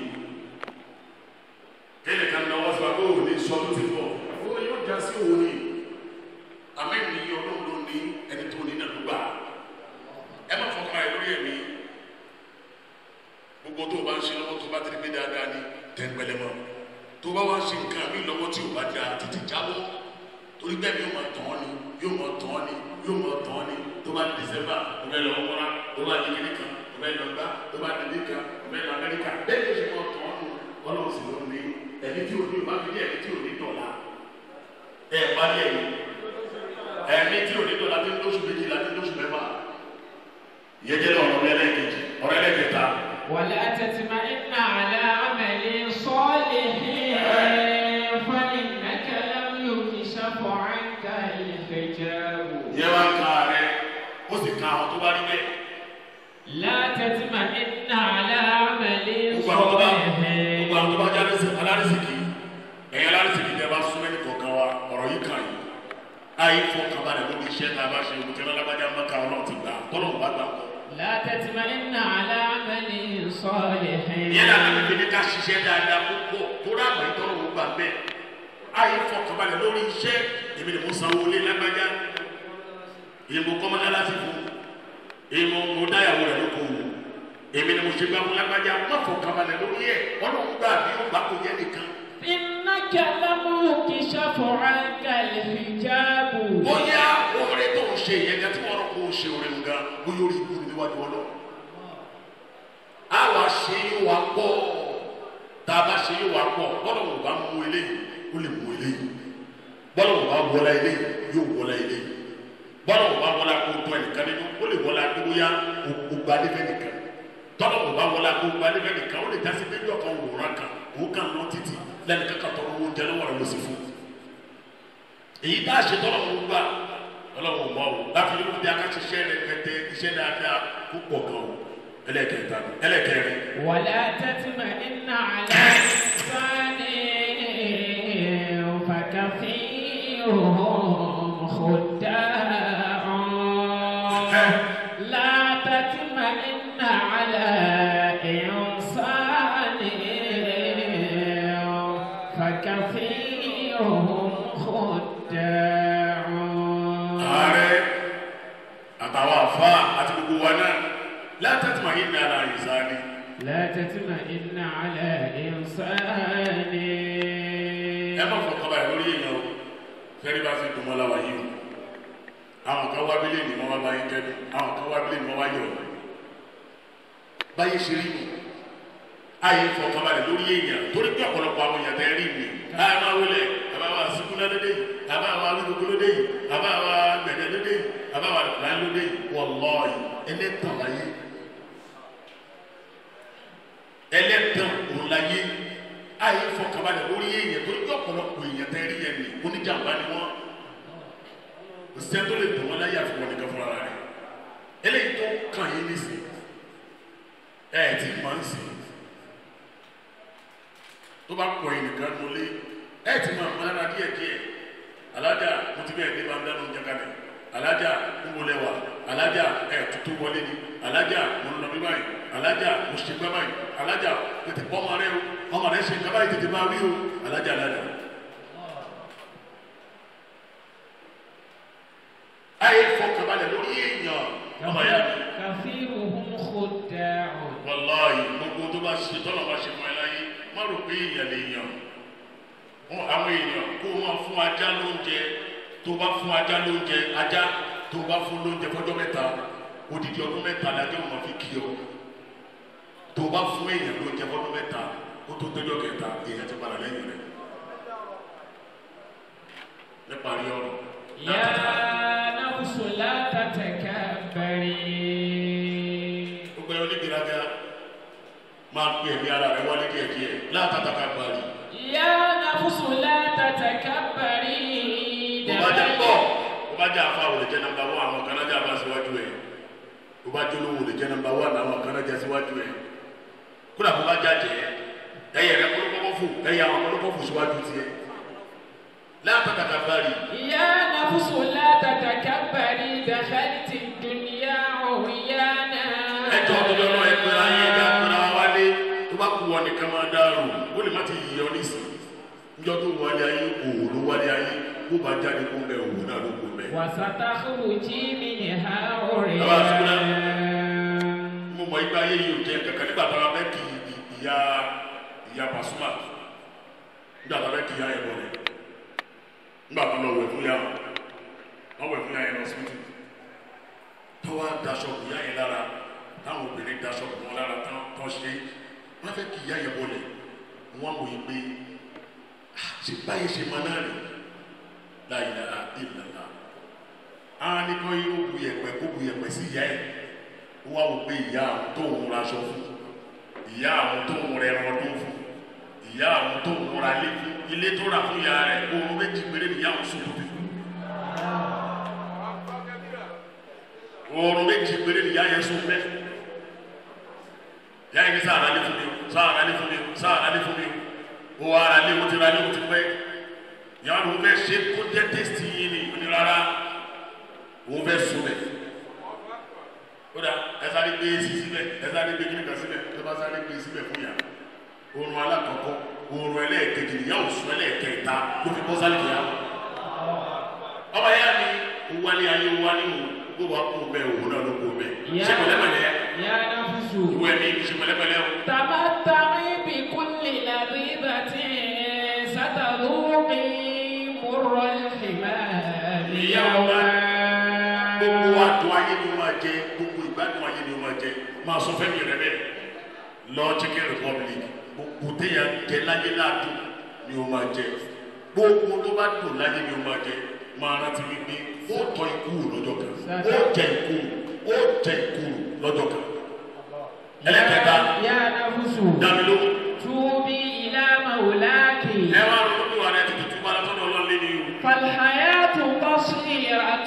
kẹ́lẹ̀ kan náà wọ́n sọ pé òní sọ́dún ti bọ̀ wọ́n yóò já sí òní àmẹ́ni ọlọ́run ló ní ẹni tó ní nàdúgbà ẹ má fọkànbalẹ̀ lórí ẹ̀mí gbogbo tó o bá ń ṣe lọ́wọ́ tó o bá tẹ̀lé pé dáadáa ní tẹ̀gbẹ́lẹ́ mọ́ tó o bá wá ń ṣe nǹkan mi lọ́wọ́ tí o bá da tètè jábọ́ tó torí bẹ́ẹ̀ ni yóò máa tàn án ni yóò máa tàn án ni yóò máa tàn án ni tó bá di December tó bẹ́ẹ̀ lọ wọ́nra tó bá di kiri kan tó bẹ́ẹ̀ lọ gbá tó bá di nìkan tó bẹ́ẹ̀ lọ Amẹ́ríkà bẹ́ẹ̀ ni ó ṣe máa tàn án nù ọlọ́run sì ló ní ẹni tí ò ní ìbá fi ní ẹni tí ò ní dọ̀la ẹ̀ parí ẹni tí ò ní dọ̀la tí ń lóṣù méjìlá tí ń lóṣù mẹ́fà ìyẹn jẹ́ ọ̀rọ̀ ẹlẹ́ẹ̀kejì ọ̀rọ̀ ẹlẹ́ẹ̀kẹta. ولا تطمئن على عمل صالح فإنك لم يكشف عنك الحجاب. yẹ wá ká rẹ ó sì ká àwọn tó bá rí bẹ́ẹ̀. لا تطمئن على عمل gbogbo صالح. àwọn tó bá jáde alárísìkì ẹ̀yin alárísìkì tẹ́ bá súnmọ́ ẹnì kọ̀ọ̀kan wa ọ̀rọ̀ yìí kàn yín. ayé fọkànbalẹ̀ lórí iṣẹ́ tá a bá ṣe olùkẹ́ lálábàjá mọ́ká ọlọ́run ti gbà tọ́lọ́run bá gbà kọ́. لا تطمئن على عمل صالح. yẹn náà ló fi ní ká ṣiṣẹ́ dáadáa púpọ̀ tó dáàbò ìtọ́lọ́run gbà bẹ́ẹ̀. ayé fọkànbalẹ̀ lórí iṣẹ́ èmi ni mo sanwó lé lágbájá èmi mo kọ́ mọ́lá láti fún èmi mo dáyàwó rẹ̀ lóko wò èmi ni mo ṣe gbà fún lágbájá má fọkànbalẹ̀ lórí ẹ̀ ọlọ́run gbà bí ó gbà kó yẹ nìkan. إنك لم يكشف عنك الحجاب. bóyá oore tó ń ṣe yẹn gẹ́gẹ́ tí wọ́n rọ kó o ṣe oore nǹkan bóyá orí ikú ni níwájú ọlọ́run. àwa ṣe yóò wá pọ̀ tá a bá ṣe yóò wá pọ̀ bọ́dọ̀ wò bá mú eléyìí ó lè mú eléyìí bọ́dọ̀ wò bá wọlá eléyìí yóò wọlá eléyìí bọ́dọ̀ wò bá wọlá kó tó ẹnìkan nínú ó lè wọlá kó bóyá o gba nífẹ̀ẹ́ nìkan tọ́lọ̀ wò bá wọlá kó gba nífẹ̀ẹ́ nìkan ó lè jásí pé yọ̀kan wòrán kan òun kan lọ títì lẹ́nu kankan tọrọ owó jẹ lọ́wọ́ rẹ̀ ló sì fún èyí tá a ṣe tọ́lọ̀ wọn gbà ọlọ́run mọ́ o láti ló fi aká ṣiṣẹ́ rẹ̀ kẹtẹ iṣẹ́ dáadáa púpọ̀ gan o ẹlẹ́kẹta ẹlẹ́kẹrin. ولا تطمئن على إنسان فكثيرهم خداع. لا تطمئن على إنسان فكثيرهم خداع. ààrẹ àtàwọn àfa àti gbogbo wa náà látàtúmọ̀ yìí ní ara ìsáni. لا تطمئن على إنسان. ẹ má fọkàn báyìí lórí èèyàn o fẹ́rí bá ti dùn mọ́ la wà yìí o àwọn kan wá bílẹ̀ ní wọ́n wá báyìí kẹ́dùn àwọn kan wá bílẹ̀ ní wọ́n wá yọ̀ báyìí ṣe rí mi ayé fọkàn báyìí lórí èèyàn torí pé ọ̀pọ̀lọpọ̀ àwọn èèyàn tẹ́ rí mi ayé máa wọlé àbá wa síkúná lóde yìí àbá wa wíwúkú lóde yìí àbá wa gbẹ̀dẹ̀ lóde yìí àbá wa làn lóde yìí wallahi ẹlẹ́tàn láyé ẹlẹ́tàn òun láyé ayé fọkàn báyìí lórí èèyàn torí pé ọ̀pọ̀lọpọ̀ èèyàn tẹ́ rí yẹn ni oníjàmbá ni wọ́n òṣìṣẹ́ tó lè dùn wọn láyé àfihàn nìkan fúnra rẹ̀ eléyìí tó kàn yín nísìn tí màá ń sìn tó bá pọ̀ yín nìkan ló lé tí máa mọ lára díẹ̀ alájà mo ti bẹ́ẹ̀ dé bá ń dáná oúnjẹ kalẹ̀ alájà ń wọlé wa alájà tuntun wọlé ni alájà mo ń lọ bí báyìí alájà mo ṣe gbá báyìí alájà tètè bọ́ ọmọ rẹ ṣe gbá báyìí tètè máa rí o alájà. ayé fọkànbalẹ̀ lórí èèyàn ọmọ ya mi. كثيرهم خداع. wàláyé gbogbo tó bá ṣe tọ́lọ̀ bá ṣe fún ẹ láyé má rò pé èèyàn lè yàn àwọn èèyàn kó o máa fún ajá lóúnjẹ tó bá fún ajá lóúnjẹ ajá tó bá fún lóúnjẹ fọjọ́ mẹ́ta odidi ọdún mẹ́ta lájọ́ wọn fi kí ọ tó bá fún èèyàn lóúnjẹ fọdún mẹ́ta ó tó tọ́jọ́ kẹta èèyàn ti padà lẹ́yìn rẹ̀ níparí ọ̀rọ̀. يا نفس لا تتكبري. gbogbo ẹ̀rọ nígbìlága máa pè ẹ̀mí ara rẹ̀ wálé díẹ̀díẹ̀ látàtàkà parí. يا نفس لا تتكبري. bó bá jẹ́ pọ̀ bó bá jẹ́ àfa òlè jẹ́ nàmbà wọ́n àwọn kan náà jẹ́ àbá síwájú ẹ̀ bó bá jẹ́ olówó òlè jẹ́ nàmbà wọ́n àwọn kan náà jẹ́ síwájú ẹ̀ kódà bó bá jáde ẹ̀yẹ rẹ̀ kọ́lọ́kọ́ fò ẹ̀yẹ àwọn kọ́lọ́kọ́ fò síwájú tiẹ̀ látàtàkà يا نفس لا تتكبري دخلت الدنيا عريانا. ẹjọ́ tó lọ́rọ́ ẹgbẹ́ ayé ẹja gbéra wálé tó bá kú wọn nìkan máa dárò ó lè má ti yí ọ nísìn níjọ́ tó wálé ayé òwò ló wálé ayé kó bá jáde kó bẹ òwò náà ló kó bẹ. وستخرجي منها bàbá àtúntò عريانا. mo mọ igba ayé yìí ò jẹ kankan nígbà tó a bẹ kí ìyá Pasuma nígbà tó a bẹ kí ìyá ẹ̀bọ rẹ̀ nígbà tó lọ wẹ̀ fún yà wọ́n wẹ̀ fún yà yẹn lọ sí tù tọ́wọ́ daṣọ kù yà yẹn lára táwọn obìnrin daṣọ kù wọn lára tán ṣe wọ́n fẹ́ kí ìyá yẹn bọ̀lẹ̀ wọ́n wò yí pé ṣe báyìí ṣe máa náà rè láyé lára ìlànà àwọn anìkan yìí ó bu yẹ̀pẹ̀ kó bu yẹ̀pẹ̀ sí ìyá yẹn ó wá wò pé ìyá àwọn tó ń raṣọ fún ìyá àwọn tó ń rẹ ẹran ọdún fún ìyá àwọn tó ń ra ilé tó rà fún ìyá rẹ̀ oorun méjì péré nìyá àwọn sùn tóbi fún oorun méjì péré nìyá yẹn sùn bẹ́ẹ̀ ìyá yẹn ní sáà rálé fún mi o sáà rálé fún mi o sáà rálé fún mi o ó wá rálé o ti rálé o ti pẹ́ ìyá wọn fẹ́ ṣe kó jẹ́ tẹ́sítì yìí ni ó ní rárá òun fẹ́ sùn bẹ́ẹ̀ ó dà ẹ sáré gbé síbẹ̀ ẹ sáré gbé kíníkà síbẹ̀ ẹ bá sáré gbé síbẹ̀ fún yà oorun alákọ̀ọ́kọ́ oorun ẹlẹ́ẹ̀kejì ìyá òsùn ẹlẹ́ẹ̀kẹta ló fi bọ́ sálẹ̀ yà ọba yá ni ó wálé ayé ó wálé òun gbogbo akó bẹ́ẹ̀ òun náà ló kó bẹ́ẹ̀ ṣe pẹ̀lẹ́pẹ̀lẹ́ يا نفس ìwé mi ṣe pẹ̀lẹ́pẹ̀lẹ́ o. تمتعي بكل لذيذة ستذوقي مر الحمام يوما. gbogbo àdùn ayé ni ó máa jẹ gbogbo ìgbádùn ayé ni ó máa jẹ máa sọ fẹ́ mi rẹ bẹ́ẹ̀ lọ Chicken Republic gbogbo téèyàn jẹ láyé láàdùn ni ó máa jẹ gbogbo tó bá dùn láyé ni ó máa jẹ máa rántí wípé ó tọ́ ikú lọ́jọ́ kan ó jẹ ikú lọ́jọ́ kan. ẹlẹ́kẹ̀ẹ́ta يا نفس dàmílò. توبي إلى مولاك ẹ wá lórí wa rẹ tuntun túbọ̀ látọ̀dọ̀ ọlọ́lé ni o. فالحياة قصيرة.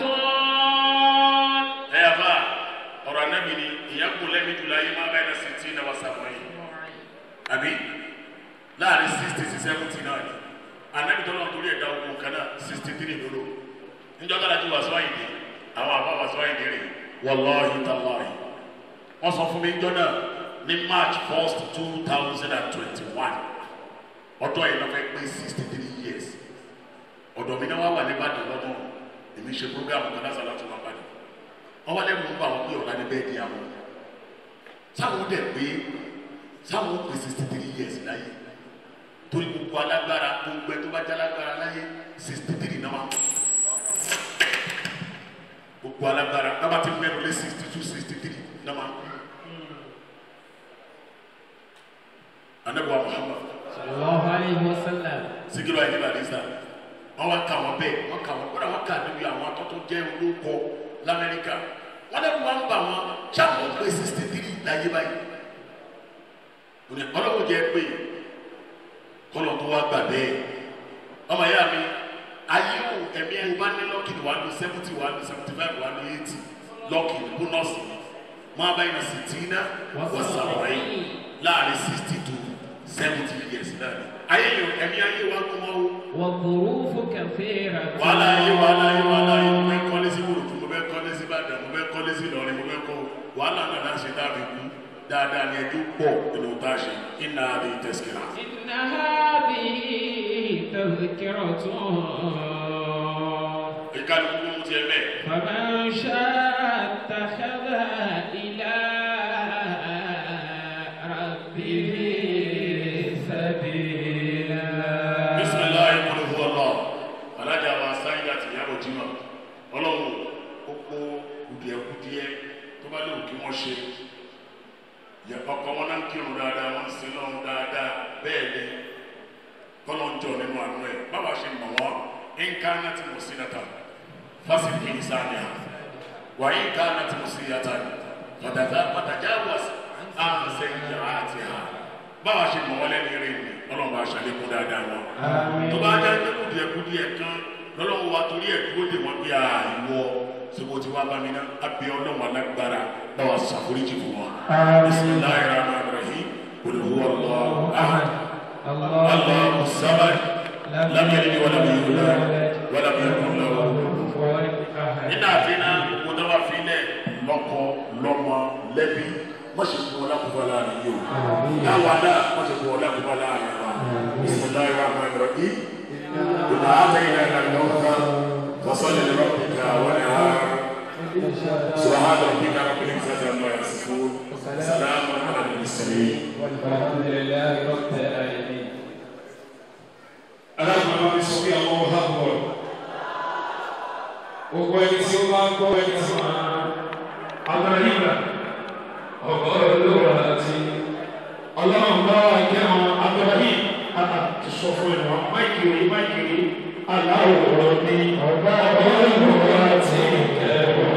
ẹ yà bá ọ̀rọ̀ anábì ni ìyá kò lẹ́mí jùlọ ayé máa bá ẹ̀ náà 60 náà wá sábà yìí àbí láàrin 60 sí 70 náà ni anábì tó náà torí ẹ̀dá ogun kan náà 63 lólo níjọ́ kára ju wàásù àyìndé àwọn àbá wàásù àyìndé rè wallahi tallahi wọ́n sọ fún mi níjọ́ náà ní March 1st 2021 ọdún yìí ló fẹ́ pé 63 years ọ̀dọ̀ mi náà wà ní Ìbàdàn lọ́dún èmi ṣe program kan lásán láti wà Ìbàdàn wọ́n wá lẹ́nu nípa àwọn pé ọ̀la ní bẹ́ẹ̀ di àwọn sáwọn dẹ̀ pé sáwọn pé 63 years láyé torí gbogbo alágbára gbogbo ẹ tó bá jálágbára láyé 63 náà wà gbogbo alágbára náà ti mẹ́nu lé 62 63 náà wà. anabiwa Muhammad sallallahu alayhi wa sallam. sigiru ayé la lisa wọ́n wá kà wọ́n bẹ́ẹ̀ wọ́n kà wọ́n kódà wọ́n kà níbi àwọn atọ́tọ́ jẹ́ olóko l'Amẹ́ríkà wọ́n dẹ́kun wọn bá wọn ṣáàpù pé 63 láyé báyìí òní ọlọ́wọ́ jẹ́ pé kọ́lọ̀ tó wá gbà bẹ́ẹ̀ ọmọ ìyá mi ayé o ẹ̀mí ẹ̀ bá ní lọ́kì wà ní 70 wà ní 75 wà ní 80 lọ́kì bónọ́sì máa bá yẹn 60 náà wọ́n sàrọ̀ yìí láàrin 60 to 70 years náà ayé yẹn ẹ̀mí ayé wa kọ́ mọ́ o. والظروف كثيرة. wàhálà ayé mo bẹ kọ́lé sí Bòròjú mo bẹ kọ́lé sí Ìbàdàn mo bẹ kọ́lé sí Ìlọrin mo bẹ kọ́ wàhálà náà náà ṣe dábì kú dáadáa ní ẹjọ́ pọ̀ nínú tá a ṣe iná àbí tẹ̀síkìlá. إن هذه تذكرة. ìkàlù gbogbo mo ti ẹ bẹ́ẹ̀. فمن شاء اتخذ إلى ربه سبيلا. bisimilayi kúlù fún ọlọ alájà wa sáyidá ti yàrá òjìmọ Ọlọ́run kókó kùdìẹ̀kùdìẹ̀ tó bá léwu kí wọ́n ṣe ọkọ wọn náà ń kírun dáadáa wọn ń sin lọ́run dáadáa bẹ́ẹ̀ ni kọ́lọ́ ń jọ nínú àánú ẹ̀ báwa ṣe mọ̀ wọ́n nǹkan náà ti mọ̀ sí nàta fásitì ìsáàmì à wàyí nǹkan náà ti mọ̀ sí yàtà pàtàkì àwọn àǹsẹ̀ ìyàrá àti hà báwa ṣe mọ̀ wọ́n lẹ́nu eré ni Ọlọ́run bá ṣàlékún dáadáa wọn tó bá jẹ́ pé kùdìẹ̀kùdìẹ̀ kan lọ́lọ́run wa torí ẹ̀ dúró dè wọ́n bí àìwọ sọ́kò tí wàá bá mi ná abẹ́ Ọlọ́run alágbára báwa ṣàforíjì fún wọn. bisimilayi rahman rahim qul huwa Allahu ahad Allahu samad lam yalid wa lam yulad wa lam yakun lahu kufuwan ahad. nínú àfihàn gbogbo tó bá fi lẹ̀ lọ́kọ lọ́mọ lẹ́bí wọ́n ṣe fún ọlọ́kùnfà láàrin yìí o láwa náà wọ́n ṣe fún ọlọ́kùnfà láàrin wa bisimilayi rahman rahim ìlà àtẹ̀yìn ẹ̀ka lọ́wọ́ fasọ́lẹ̀ lọ́kùnfà wọ́n ẹ̀ wá سبحان ربك رب العزة عما يصفون سلام على المرسلين والحمد لله رب العالمين. اللهم صل على محمد gbogbo ẹni tí ó bá ń gbọ́ ẹni tí máa agbára yíra ọ̀gọ́ olówó àti ọlọ́run bá wà kí àwọn agbára yìí ti sọ fún ẹ̀rọ máìkiri aláwọ̀ ní ọ̀gá olówó àti ẹ̀rọ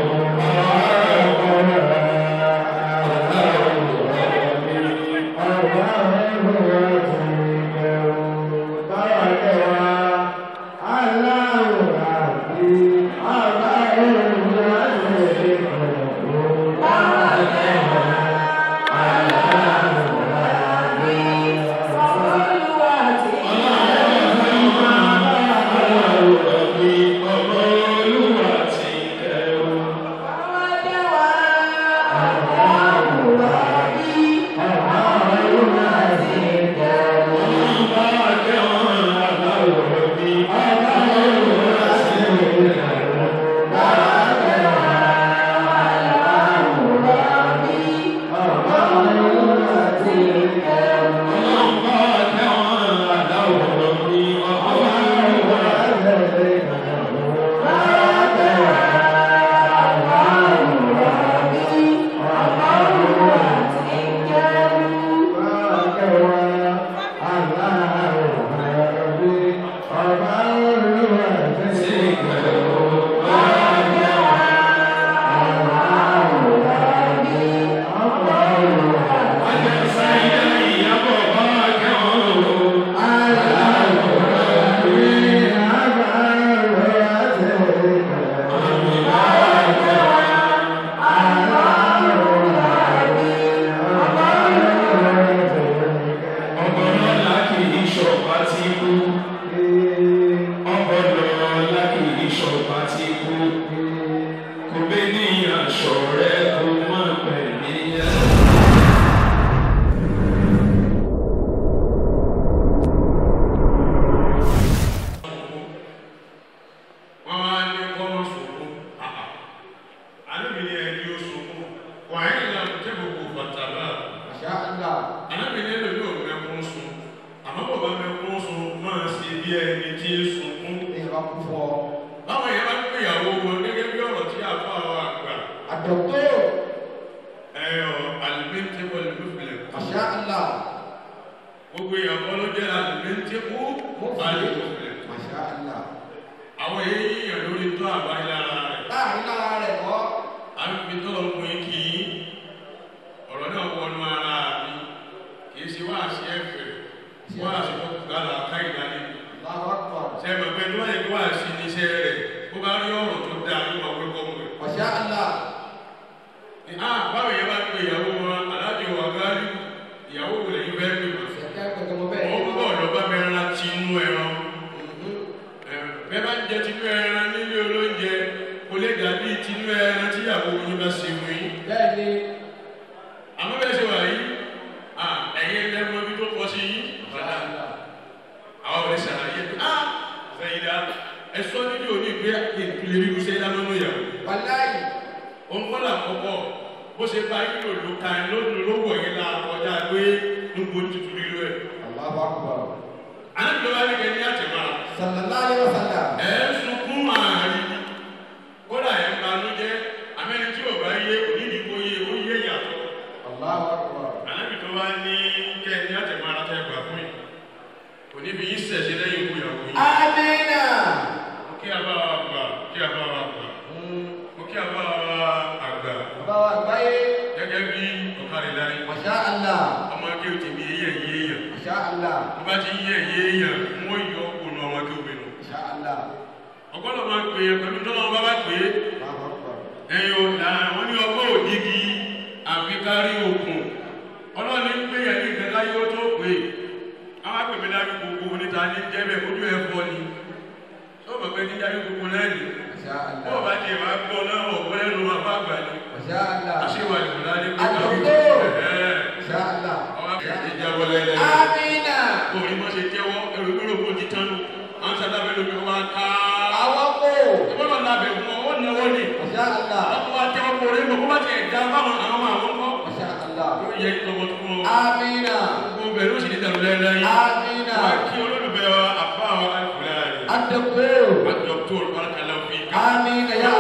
Amina ya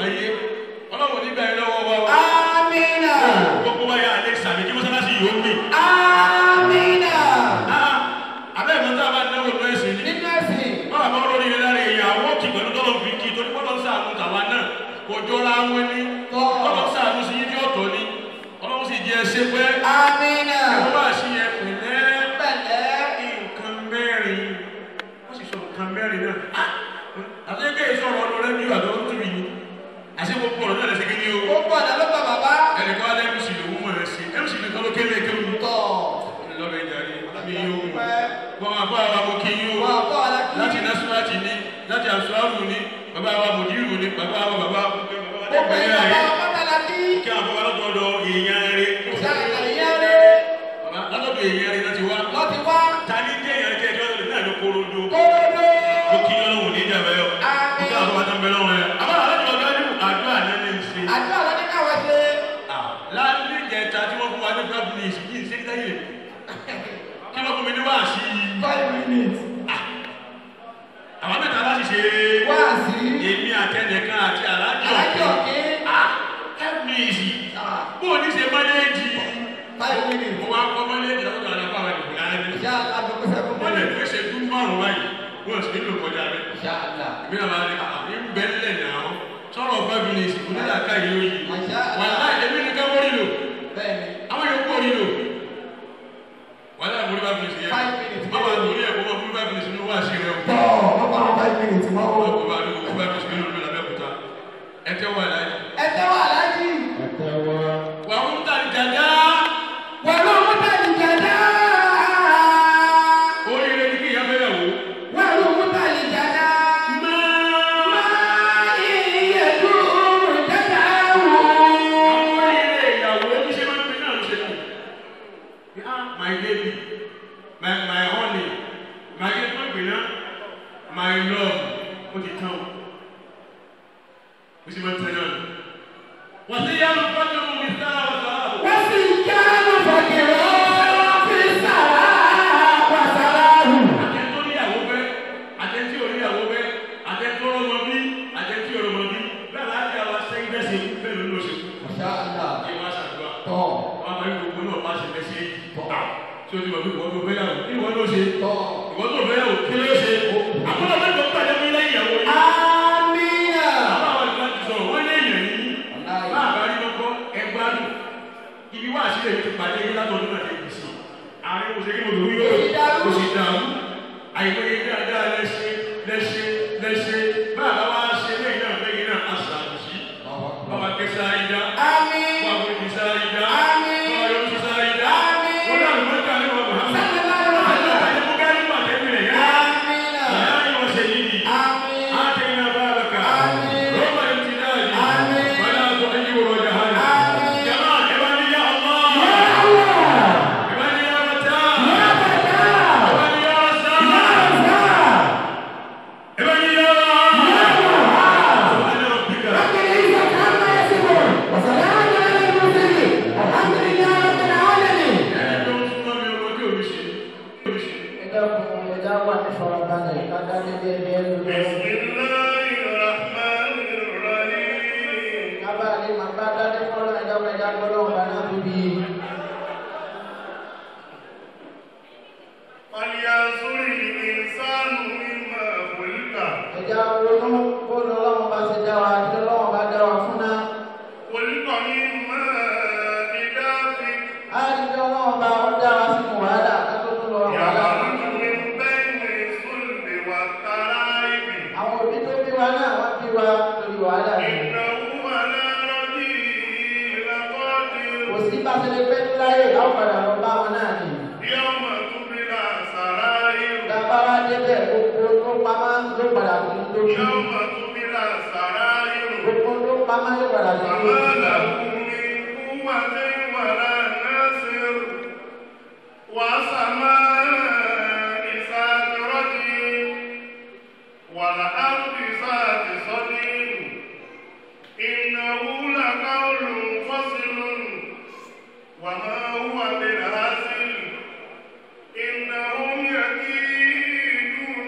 láyé ọlọ́run nígbà yẹn lọ́wọ́ wa. Amina. gbogbo wa yà á lè sàmì kí mọ́sálásí yìí ó gbé. Amina. abẹ́ ìmọ̀ tá a bá náwó nínú ẹ̀sìn ni. Nínú ẹ̀sìn. wọ́n bá bọ́ lórí ilé lára èèyàn àwọn kì pẹ̀lú tọ́lọ̀ fi kì torí pọ́lọ́ sàánú tàwa náà kò jọra wọn ní. tọ́lọ̀ sàánú sí yín tí ọ̀tọ̀ ni ọlọ́run sì jẹ́ ẹsẹ̀ pẹ́. Amina. wọ́n bá ṣe yẹ pẹ̀lẹ́ nǹkan mẹ́rin wọ́n sì sọ nǹkan mẹ́rin náà. àtẹ́gẹ́ ìsọ̀rọ̀ ọdún rẹ̀ bí ìwàdọ̀ ń tóbi ni àṣẹ gbogbo ọ̀rọ̀ náà lè ṣe kí ni o. Gbogbo ọ̀dà ló gbà bàbá. ẹnìkan alẹ́ mc lòún mọ̀ ẹ́ sí mc nìkan ló kélé kéwù. Tọ̀. lọ́bẹ̀ ìjàre mi yóò wọ́n máa bá wa mo kí yín o Wọ́n àbọ̀ alákì. láti násúrátì ní láti àṣùwárù ní bàbá wa mòdìrú ní bàbá wa bàbá Gbogbo ìyá bàbá Mọ́tàlákì. kí àwọn bàbá lọ́dọọdọ èèyàn rẹ̀ Ṣáàlà ìyá rẹ̀. bàbá lọ́dọọdọ èèyàn rẹ̀ láti wá Lọ́ti wá. ta ní dé èèyàn kẹ́ ẹjọ́ náà ló kórodo Kóródó. ó kí ọlọ́run ní ìjà bẹ́ẹ̀ ó kí àwọn bàbá tán bẹ́ẹ̀ lọ́wọ́ rẹ̀ àbá alájọ ọ̀gá ní àdúrà náà ní ṣe Àdúrà ló ní káwọ́ ṣe. láti ìjẹta tí wọ́n fún wa ní fábílìsì kí n ṣe láyè kí wọ́n fún mi ní wáàsí 5 minutes. àwọn mẹ́ta láti ṣe Wáàsí. èmi àtẹnìkan àti alájọ Alájọ kí. fábílìsì bó o ní ṣe mọ́lẹ́jì 5 minutes. mo wá kọ́ mọ́lẹ́jì lọ́dọ̀ àlàfà wa nìkan lára ní. Ṣáàlà àbùkù fẹ́ fún wọ́n lè mi. fi ṣe dún márùn-ún báyìí wọ́n sì nílò kọjá rẹ̀. Ṣáàlà. èmi náà máa ní àmì ń bẹ́lẹ̀ náà sọ̀rọ̀ fábílìsì kò ní làákà yìí ó yìí wà láì èmi ní ká mórí lò Bẹ́ẹ̀ni. àwọn yòókù orí lò wà láì mórí fábílìsì yẹn 5 minutes. báwa lórí ẹ̀kọ́ mọ́ mórí fábílìsì ní wá sí rẹ̀ Tọ̀. Wọ́n bá wọn 5 minutes mọ́ o. ọkọ̀ bá lóko fábílìsì ní olùdó làbẹ́òkúta ẹ tẹ́wọ́ ẹ̀ láyé. Ẹ tẹ́wọ́ aláàjì. wà ń tà jàdá Wẹ̀rọ mọ́tàlì jàdá. oríire ní kí ìyá fẹ́ yàwó. Wẹ̀rọ mọ́tàlì jàdá. Máa iye dúró jàdá wò. oríire ìyàwó ní ṣe máa ń pè náà ló ṣe nù. my baby my honey my baby máa ń pè náà my love ó ti tán o ó sì máa ń tẹ̀ náà. wọ́n ti yá lọ fọ́jú mi sára wọ́n sára o. Wọ́n sì já lọ fọ̀kìrọ̀ fi sàrà wà sàrà rù. àtẹ̀tọ́ níyàwó fẹ́ àtẹ̀tí oníyàwó fẹ́ àtẹ̀tọ́ ọmọ bí àtẹ̀tí ọmọ bí bẹ́ẹ̀ láti àwọn sẹ́yìn bẹ́ẹ̀ ṣe bẹ́ẹ̀ ló ló ṣe kú. Ṣáàlà. kí wọ́n ṣàdúrà. Tọ̀. wọ́n máa ń gbogbo náà bá ṣe fẹ́ ṣe é. tí o ti mọ̀ pé ìwọ́n tó fẹ́ yàwó kí ìwọ́n ló ṣe. Tọ̀. ìwọ́n tó fẹ́ yàwó kí ló ṣe. àkọlọ́ mẹ́jọ pàdé mi lẹ́yìn ìyàwó yìí. Amina. àwọn àwọn ìgbà ti sọ̀rọ̀ wọ́n lé èèyàn yìí. bá a bá rí lọ́kọ́ ẹgbàdùn ibi wá àṣírí èmi ti pàdé yín látọ̀dún náà tẹ̀lé sí. àárín òṣèré mo lórí yóò kò sì dàrú. àìmọye dáadáa lẹ́ṣẹ̀ bá a bá wá ṣe lẹ́yìn náà lẹ́yìn náà àṣà àṣì. bàbá kẹsà ìdá. Àmín. bàbá kẹsà ìdá. Àmín. bàbá yóò kẹsà ìdá. Àmín. wọ́n dàrú mọ́tà ní wọn bàbá. Sallallahu alaihi wa sallam. Amina. Àmín. آتينا بابك آمين. رب الامتداد آمين. ولا تغير وجهنا آمين. جماعة عبادي يا الله يا الله. عبادي يا فتاة يا فتاة. عبادي يا رزاق يا رزاق. عبادي يا سبحان ربك رب العزة عما يصفون وسلام على المرسلين والحمد لله رب العالمين. فلينظر الإنسان مما خلق خلق من ماء دافق يخرج من بين الصلب والترائب إنه على رجعه لقادر يوم تبلى السرائر يوم تبلى السرائر فما له من قوة ولا ناصر وسماء ذات رجع والأرض ذات صدع إنه لقول فصل وما هو بالهزل إنهم يكيدون كيدا وأكيد كيدا إن كيدي متين.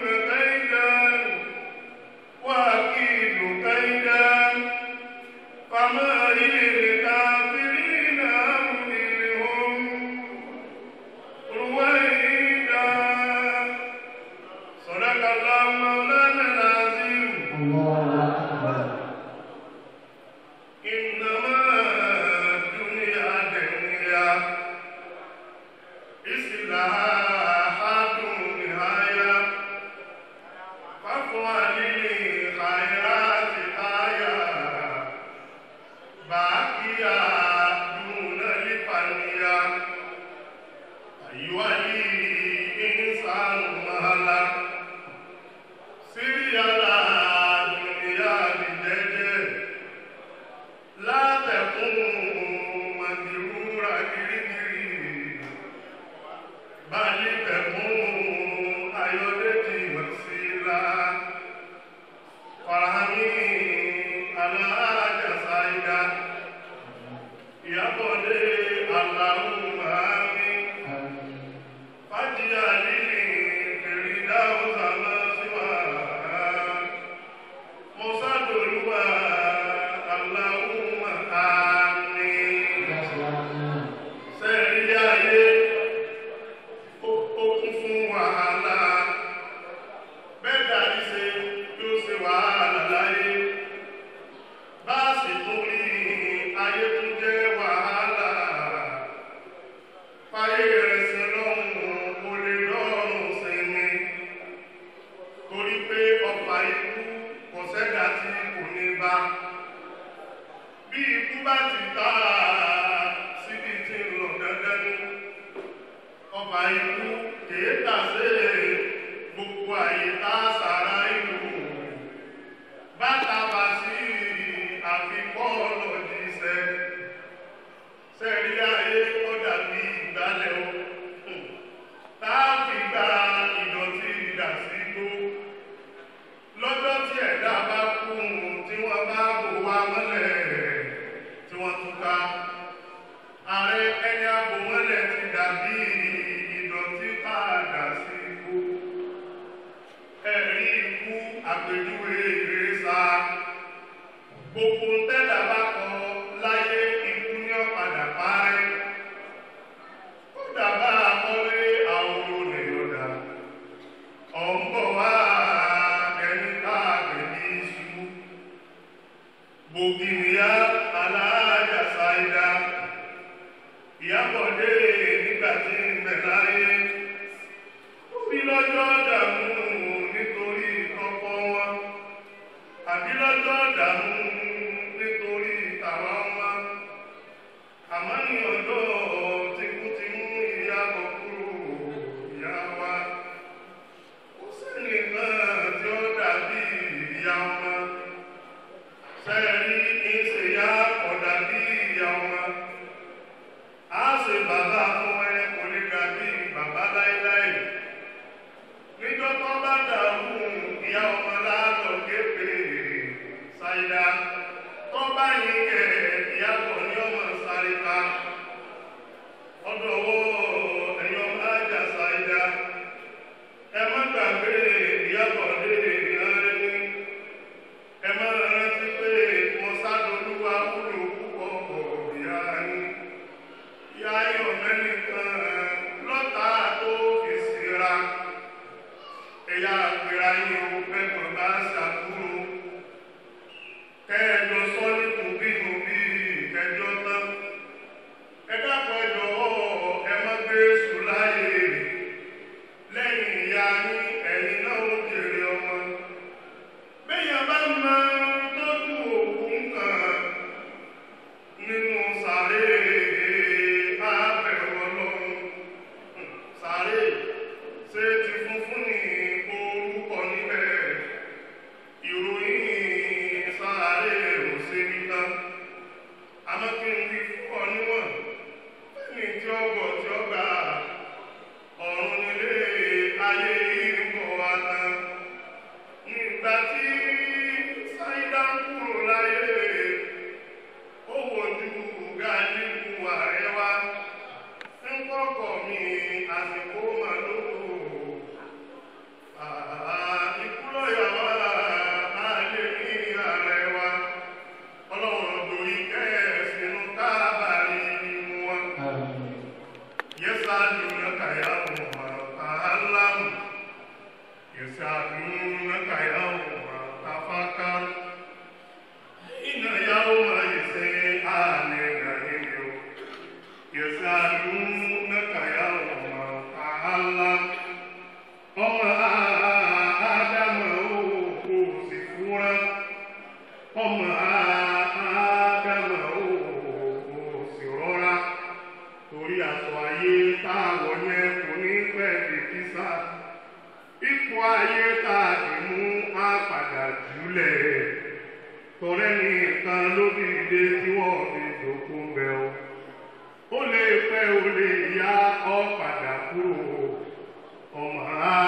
ipò ayé tá a dì mú á padà jùlẹ̀ tọrẹ nìkan ló dìde tí wọ́n fi dòkú bẹ́ ọ ó lè pẹ́ ó lè yá ọ padà kúrò ọmọ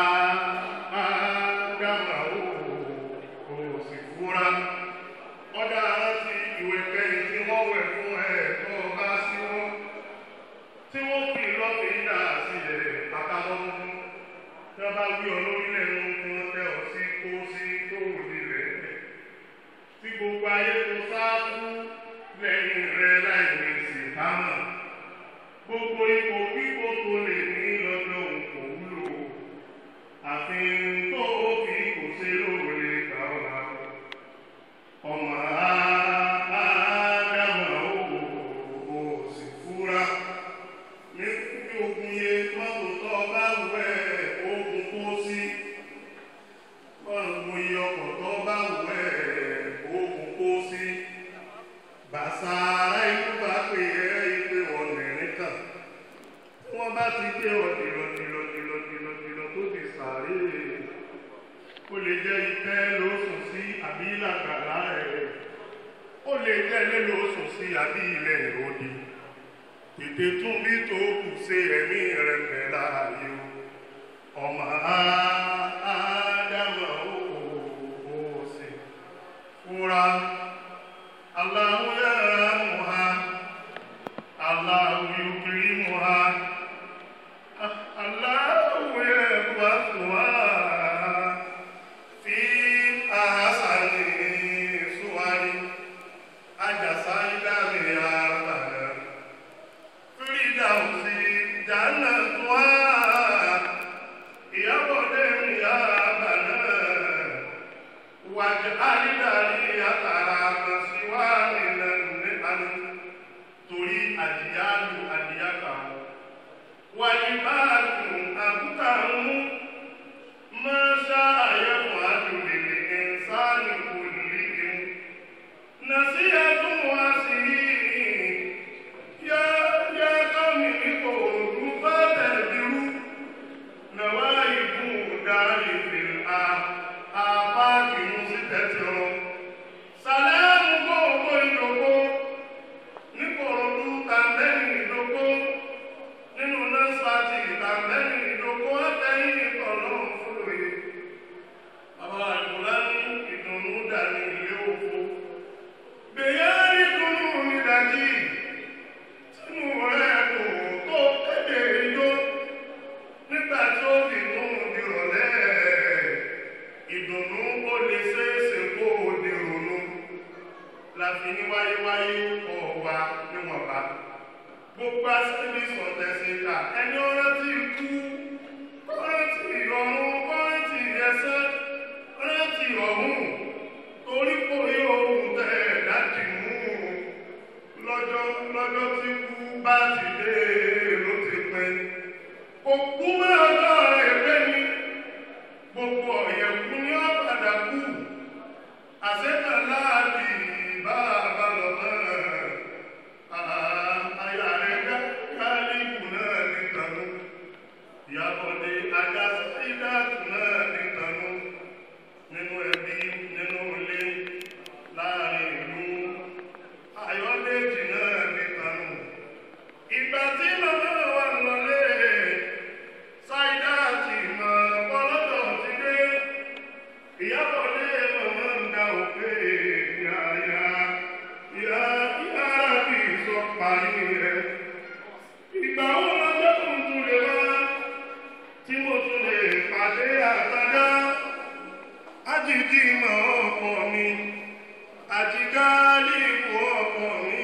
ádámà ó sì fúra ọ̀dà rántí ìwé kẹ́yìn tí wọ́n wẹ̀ fún tó bá sí wọn tí wọ́n fi lọ́fíńdà sílẹ̀ àtàwọn tí wọ́n bá wí ọ lórílẹ̀ ń fún tẹ́ ọ sí kó sí tó nílẹ̀ tí gbogbo ayé tó sáájú lẹ́yìn rẹ̀ láì ní sí kámọ̀ gbogbo ipò kíkó tó lè ní lọ́jọ́ òkò wúlò àfihàn tó fi kò ṣe lóore gbà ọ́ la ọmọ ádámà ó sì fúra ní ogun yẹ mọ́tò tó bá wẹ̀ ogun kó sí ogun yẹ ọkọ̀ tó bá wẹ̀ ogun kó sí bàṣà ikú bá pè é ìpè ọ̀nẹ̀rín kan tí wọ́n bá ti gbé ọ̀dìlọ̀dìlọ̀dìlọ̀dìlọ̀ tó ti sàárè ó lè jẹ́ ìtẹ́ ló sùn sí àbí làgbàlá rẹ̀ ó lè jẹ́ ilé ló sùn sí àbí ilẹ̀ ìròdì tètè tún bí tó kù ṣe ẹ̀mí rẹ̀ bẹ̀ láàyè ọmọ ádámà ó sì fúra Allahu yarhamuha Allahu yukrimuha Allahu yab'athuha fi ahsani suwari ajasa idami arbana firidausi jannatuha iyabode yabana waj'al dariyatara masiwani nan torí àdìyálù àdìyàkà wàlìbáàtù àbúkàrún mọ́ṣá àyẹ̀wò àdùnlélẹ̀ ẹ̀ńsáàlì kò lè nàṣí ẹ̀dùn wá sí yá kọ́mì ní kò rú bá tẹ̀lérú nàwá ìbú dárí fìlà àpáàkì mú sí tẹ̀tẹ̀rọ sàlẹ́mù gbogbo ìdòkó nípòròdú tàbẹ́ni ìdòkó nínú nọ́ọ̀sì tàbẹ́ni ìdòkó àtẹ̀yìn ìkọ̀lọ́ fúlòyè bàbá àgbòlá ní ìdùnnú dání ilé òfo gbèyà ìdùnnú nídàjí sínú rẹ̀ kò tó kéde ìjó nígbà tí ó fi tún ìrọ̀lẹ́ ìdùnnú ó lè ṣeéṣe kó o di ronú láfi ní wáyéwáyé ọ̀wà níwọ̀nba gbogbo asẹ́bí sọ̀tẹ̀síkà ẹni ọ̀rántí ikú ọ̀rántí ìrọ̀rùn ọ̀rántí ìrẹsẹ́ ọ̀rántí ọ̀hún torí kò yóò tẹ̀ dájì mú lọ́jọ́ tí kú bá ti dé ló ti pẹ́ kò kú mọ́ ọjọ́ rẹ̀ pé ní gbogbo ọ̀yẹ̀kú ní ọ̀padà kú àṣẹ́kà láàbì bá a bá lọ mọ́ àyà rẹ̀ kálíkù náà ní tanú ìyàbọ̀dé ajá sídáàtù náà ní tanú nínú ẹbí nínú ilé láàrin ìlú ayọ́dèjì náà ní tanú ìgbà tí màmá wà lọlé sáídáàtì mọ̀ ọlọ́dọ̀ ti dé ìyàbọ̀dé màmá ń da òkè yára bí sọ parí rẹ̀ ìgbà wo lọ́jọ́ tuntun lè wá tí mo tún lè pàdé àtàdá ajídí mọ̀ ọkọ mi àjígáálì ìbò ọkọ mi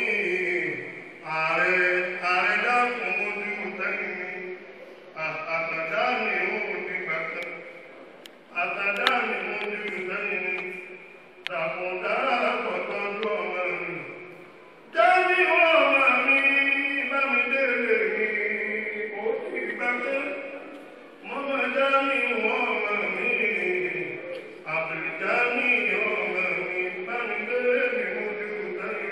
ààrẹ dákun mojú tẹ́yìn mi àtàdá mi ò nígbà kan àtàdá mi mojú tẹ́yìn mi dàpọ̀ dára pọ̀ tọ́jú ọmọ mi jẹ́mi ọmọ mi bá mi délé mi ó ti gbàgbé mọ́mọ́ jẹ́mi ọmọ mi àbìjámi ọmọ mi bá mi délé mi mojú tẹ́yìn.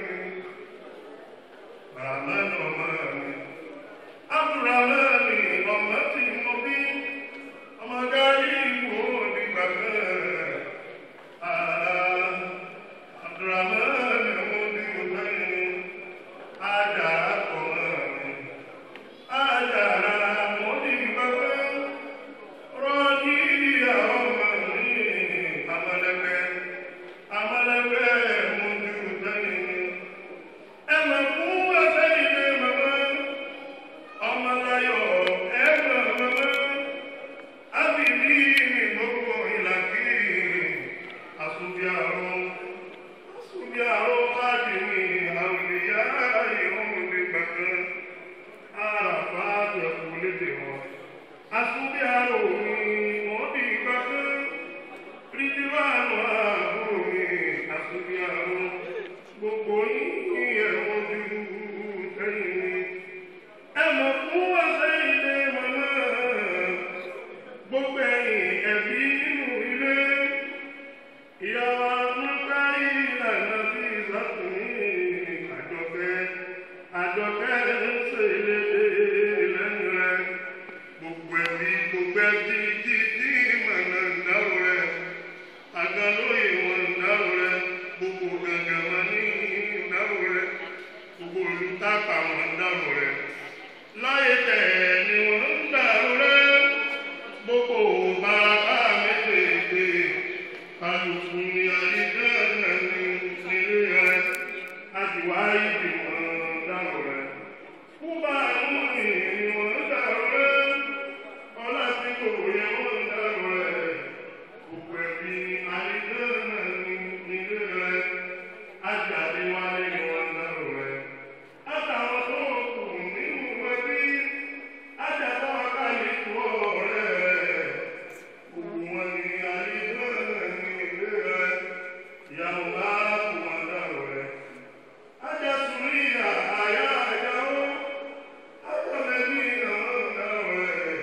ẹbí jíjí ìmọ̀nà ìdáwó rẹ̀ àgàlóye wọn ìdáwó rẹ̀ gbogbo gàgàmọ́ ní ìdáwó rẹ̀ gbogbo olùtàpá wọn ìdáwó rẹ̀ láyé tẹ̀ ni wọ́n ń dàrú rẹ̀ gbogbo bàbá méjèèjì kálukú ní àyíká náà ní nílé rẹ̀ àti wáyé ìgbìmọ̀ dàrú rẹ̀ kúbà mú ni wọ́n dàrú rẹ̀ ọlá tí kò yẹ wọ́n dàrú rẹ̀ gbogbo ẹbí àyíká náà ní nílé rẹ̀ àti àdéwálé ni wọ́n dàrú rẹ̀ àtàwọn tó kù nínú ẹbí àjàbọ̀ àkàlẹ̀ tó ọ̀rẹ́ gbogbo wọn ni àyíká náà ní nílé rẹ̀ ìyàwó bá kù wọn dàrú rẹ̀ àjàsùnrí àyà àjàwó àjọlẹ̀bí náà wọn dàrú rẹ̀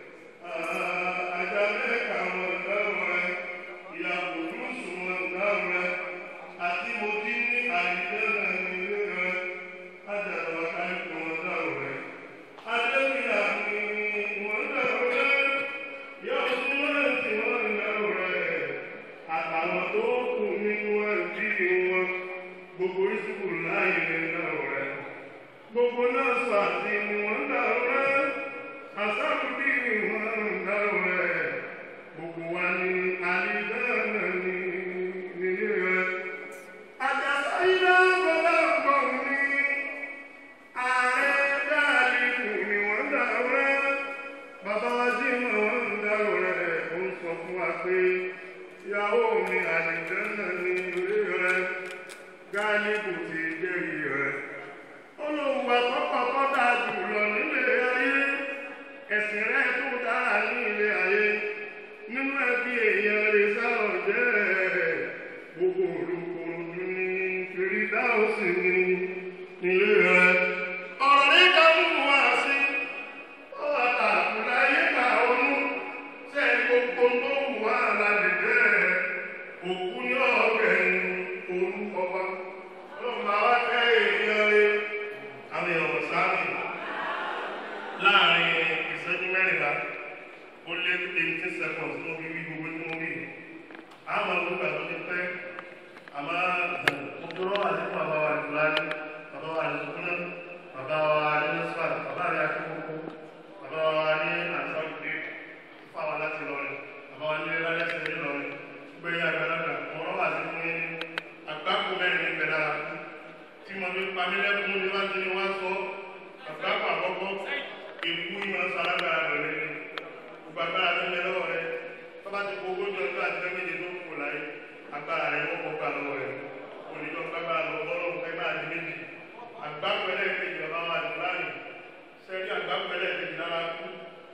àjàmẹ́ka wọn dàrú rẹ̀ ìyàwó lùsùn wọn dàrú rẹ̀ àti mojí ní àyíká náà ní nílé rẹ̀ àjàbọ̀ àkàlẹ̀ tó wọn dàrú rẹ̀ àdébíyà ni wọn dàrú rẹ̀ yóò súnmọ́ tí wọn dàrú rẹ̀ àtàwọn tó kù nínú ẹbí wọn gbogbo ìsìnkú láyé ní dàrú rẹ̀ gbogbo náà sọ àti ni wọn dàrú rẹ̀ àsáàbùdí ni wọn dàrú rẹ̀ gbogbo wa ní àlìdáná ní nílé rẹ̀ àjàsá ilé ọgbọ̀dá ọgbọ̀n ní ààrẹ dáàlìkù ni wọn dàrú rẹ̀ bàbá wa jí mọ̀ wọn dàrú rẹ̀ ó ń sọ fún wa pé ìyàwó mi àlìdáná ní ilé rẹ̀ gáàlìkù ti jẹ́rìí rẹ̀ olùwà kọ́kọ́ dáa jùlọ nílé ayé ẹ̀sìn rẹ̀ tó dára ní ilé ayé nínú ẹbí èèyàn rẹ̀ sáwọn jẹ́ gbogbo olùkòrò ní fèrèdáòsì ní nílé rẹ̀ ọ̀rọ̀ ní ká mú wá sí ó wà tààkùnlá ayé ká onú sẹ́ gbogbo tó wù wá lálẹ́ jẹ́ òkú ní ọ̀gbẹ̀yìn orúkọ wa ọlọ́mọ wa fẹ́ èèyàn rẹ̀ àwọn èèyàn sáàmì láàrin ìṣẹ́jú mẹ́rìnlá ó lé 18 seconds tó fi wí gbogbo tí wọ́n wí àwọn olùgbà tó ti pẹ́ àmọ́ òkúrọ́ àti bàbá wa ìfúlájú bàbá wa ìṣúná bàbá wa ní nọ́sfà bàbá rẹ̀ akíkókó bàbá wa ní àtàkùnrin fáwọn láti lọrin bàbá wa ní lálẹ́sẹ̀ ní lọrin gbẹ̀yìn àgbàlagbà ọ̀rọ̀ wà sí fún yín àgbákò mẹ́rin ní bẹ̀rẹ̀ ara tí mo fi pamílẹ́kùn níwájú ni wọ́n sọ àgbákò àkọ́kọ́ èkú ìmọ̀ sálágbára lọ́lẹ́ ní gbogbo agbára tó ń bẹ lọ́wọ́ rẹ̀ tó bá ti kó ogójì ọjọ́ àti méje tó kù láyé agbára rẹ̀ wọ́n kọ́ gbà lọ́wọ́ rẹ̀ onídọ́ gbàgbára lọ́wọ́ bọ́lọ́ fẹ́ máa di méjì àgbákò ẹlẹ́ẹ̀kejì bàbá wa àti láàyè sẹ́rí àgbákò ẹlẹ́ẹ̀kejì lára kú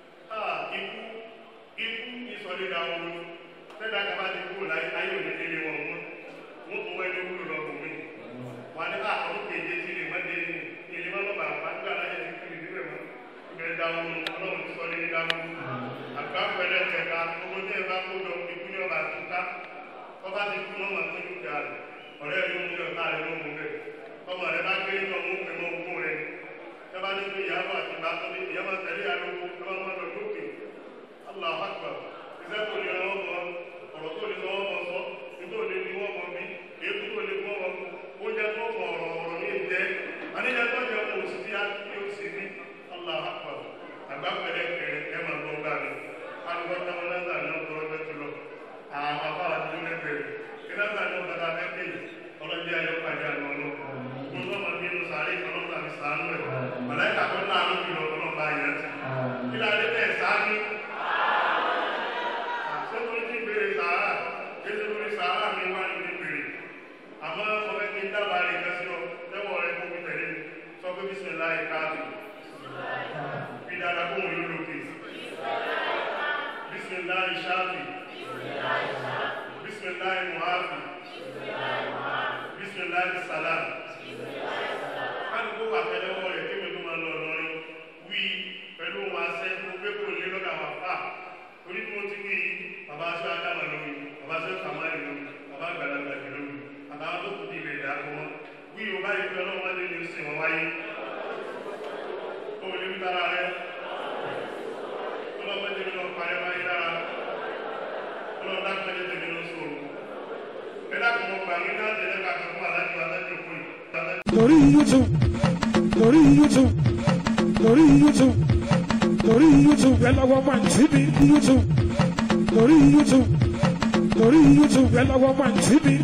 ikú ìsọdídà ooru sẹ́dá kaba ti kú láyé ayé òní délé wọn wọ́n tún wẹ́ẹ́ ní wúlò lọ́kùn mi wà ní àwọn kéde tí lè má dé ní ilé má lọ́ba àgbàdo aláyẹ ti kiri níbẹ̀ mọ́ ìbẹ̀rẹ̀ dáwọ́ ọlọ́run ti sọ ní ní dáwọ́ àgbákò ẹlẹ́ẹ̀kẹta owó tẹ́ ẹ bá kó lọ ikú ní ọba àtúntà ọba ti kú lọ́mọ tó ń jà rẹ̀ ọ̀rẹ́ rẹ̀ ló mú ọ̀tá rẹ̀ ló mú rẹ̀ ọmọ rẹ̀ bá gbé nínú ọmọ òkè mọ́ ogún rẹ̀ ẹ bá ní pé ìyàwó àti bàtọ ní ìyàwó tẹ̀lé àlòkù ẹ bá má lọ lókè Allahu Akbar ìfẹ́ tó lè rán ọmọ ọ̀rọ̀ tó lè sọ ọmọ sọ nítorí lè ní wọ́n mọ bí èkó tó lè mú ọmọ oúnjẹ tó mọ ọ̀rọ̀ ní ìjẹ́ àníjẹ tó jẹ kó sì bí ó sì ní Allahu Akbar àgbàpẹ̀lẹ̀ kẹrẹ ẹ máa gbọ́ gbà mí alùpùpù táwọn náà ní ọkọ̀ ọjọ́ tó lọ àwọn afá àti tó lẹ́gbẹ̀rẹ̀ iná gbà ní ọ̀gá mẹ́kẹ́yì ọlọ́dẹ ayọ́pàdé àná náà gbogbo ọmọ bí inú sàárè ọlọ́dẹ àti sàánú ẹ̀ màláìka tó náà ló fi lọ ọlọ́ba yẹn ti kí ládé bẹ́ẹ̀ sáájú sẹ́kùn ní bèrè sàárà jésù ní sàárà mi wá ní bèrè àmọ́ ọbẹ̀ kí n dábàá rẹ̀ kẹ́sí ọ tẹ́wọ̀ rẹ̀ kó fi tẹ̀lé sọ pé bismillahi káàbì fi dáadáa kó wọn yóò lókè bismillahi ṣáàbì bismillahi muhafi bismillahi salam kálukú wà tẹ́lẹ̀wọ̀ rẹ̀ kí mi tó máa lọ lọ́rin wí pẹ̀lú wọn asẹ́ tó gbé kó lé lọ́dà wà fà torí tí wọ́n ti wí bàbá aṣọ adáma lórí bàbá aṣọ kàmáàlì lórí bàbá àgbàlagbà jù lórí àtàwọn tó kù di ilẹ̀ ìdá kọ́ wọn wí o bá yẹ kí ọlọ́wọ́ lé ní sìn wọn wáyé ó lè wí tara rẹ ọlọ́wọ́ lé ní ọ̀pá rẹ dákẹ́lẹ́ tẹ̀lé ló sọ̀rọ̀ ẹ dákun mo gbà yín náà tẹ̀lé ká fún alájọ alájọ kò yìí. lórí YouTube lórí YouTube lórí YouTube lórí YouTube ẹ lọ́wọ́ Man TV YouTube lórí YouTube lórí YouTube ẹ lọ́wọ́ Man TV.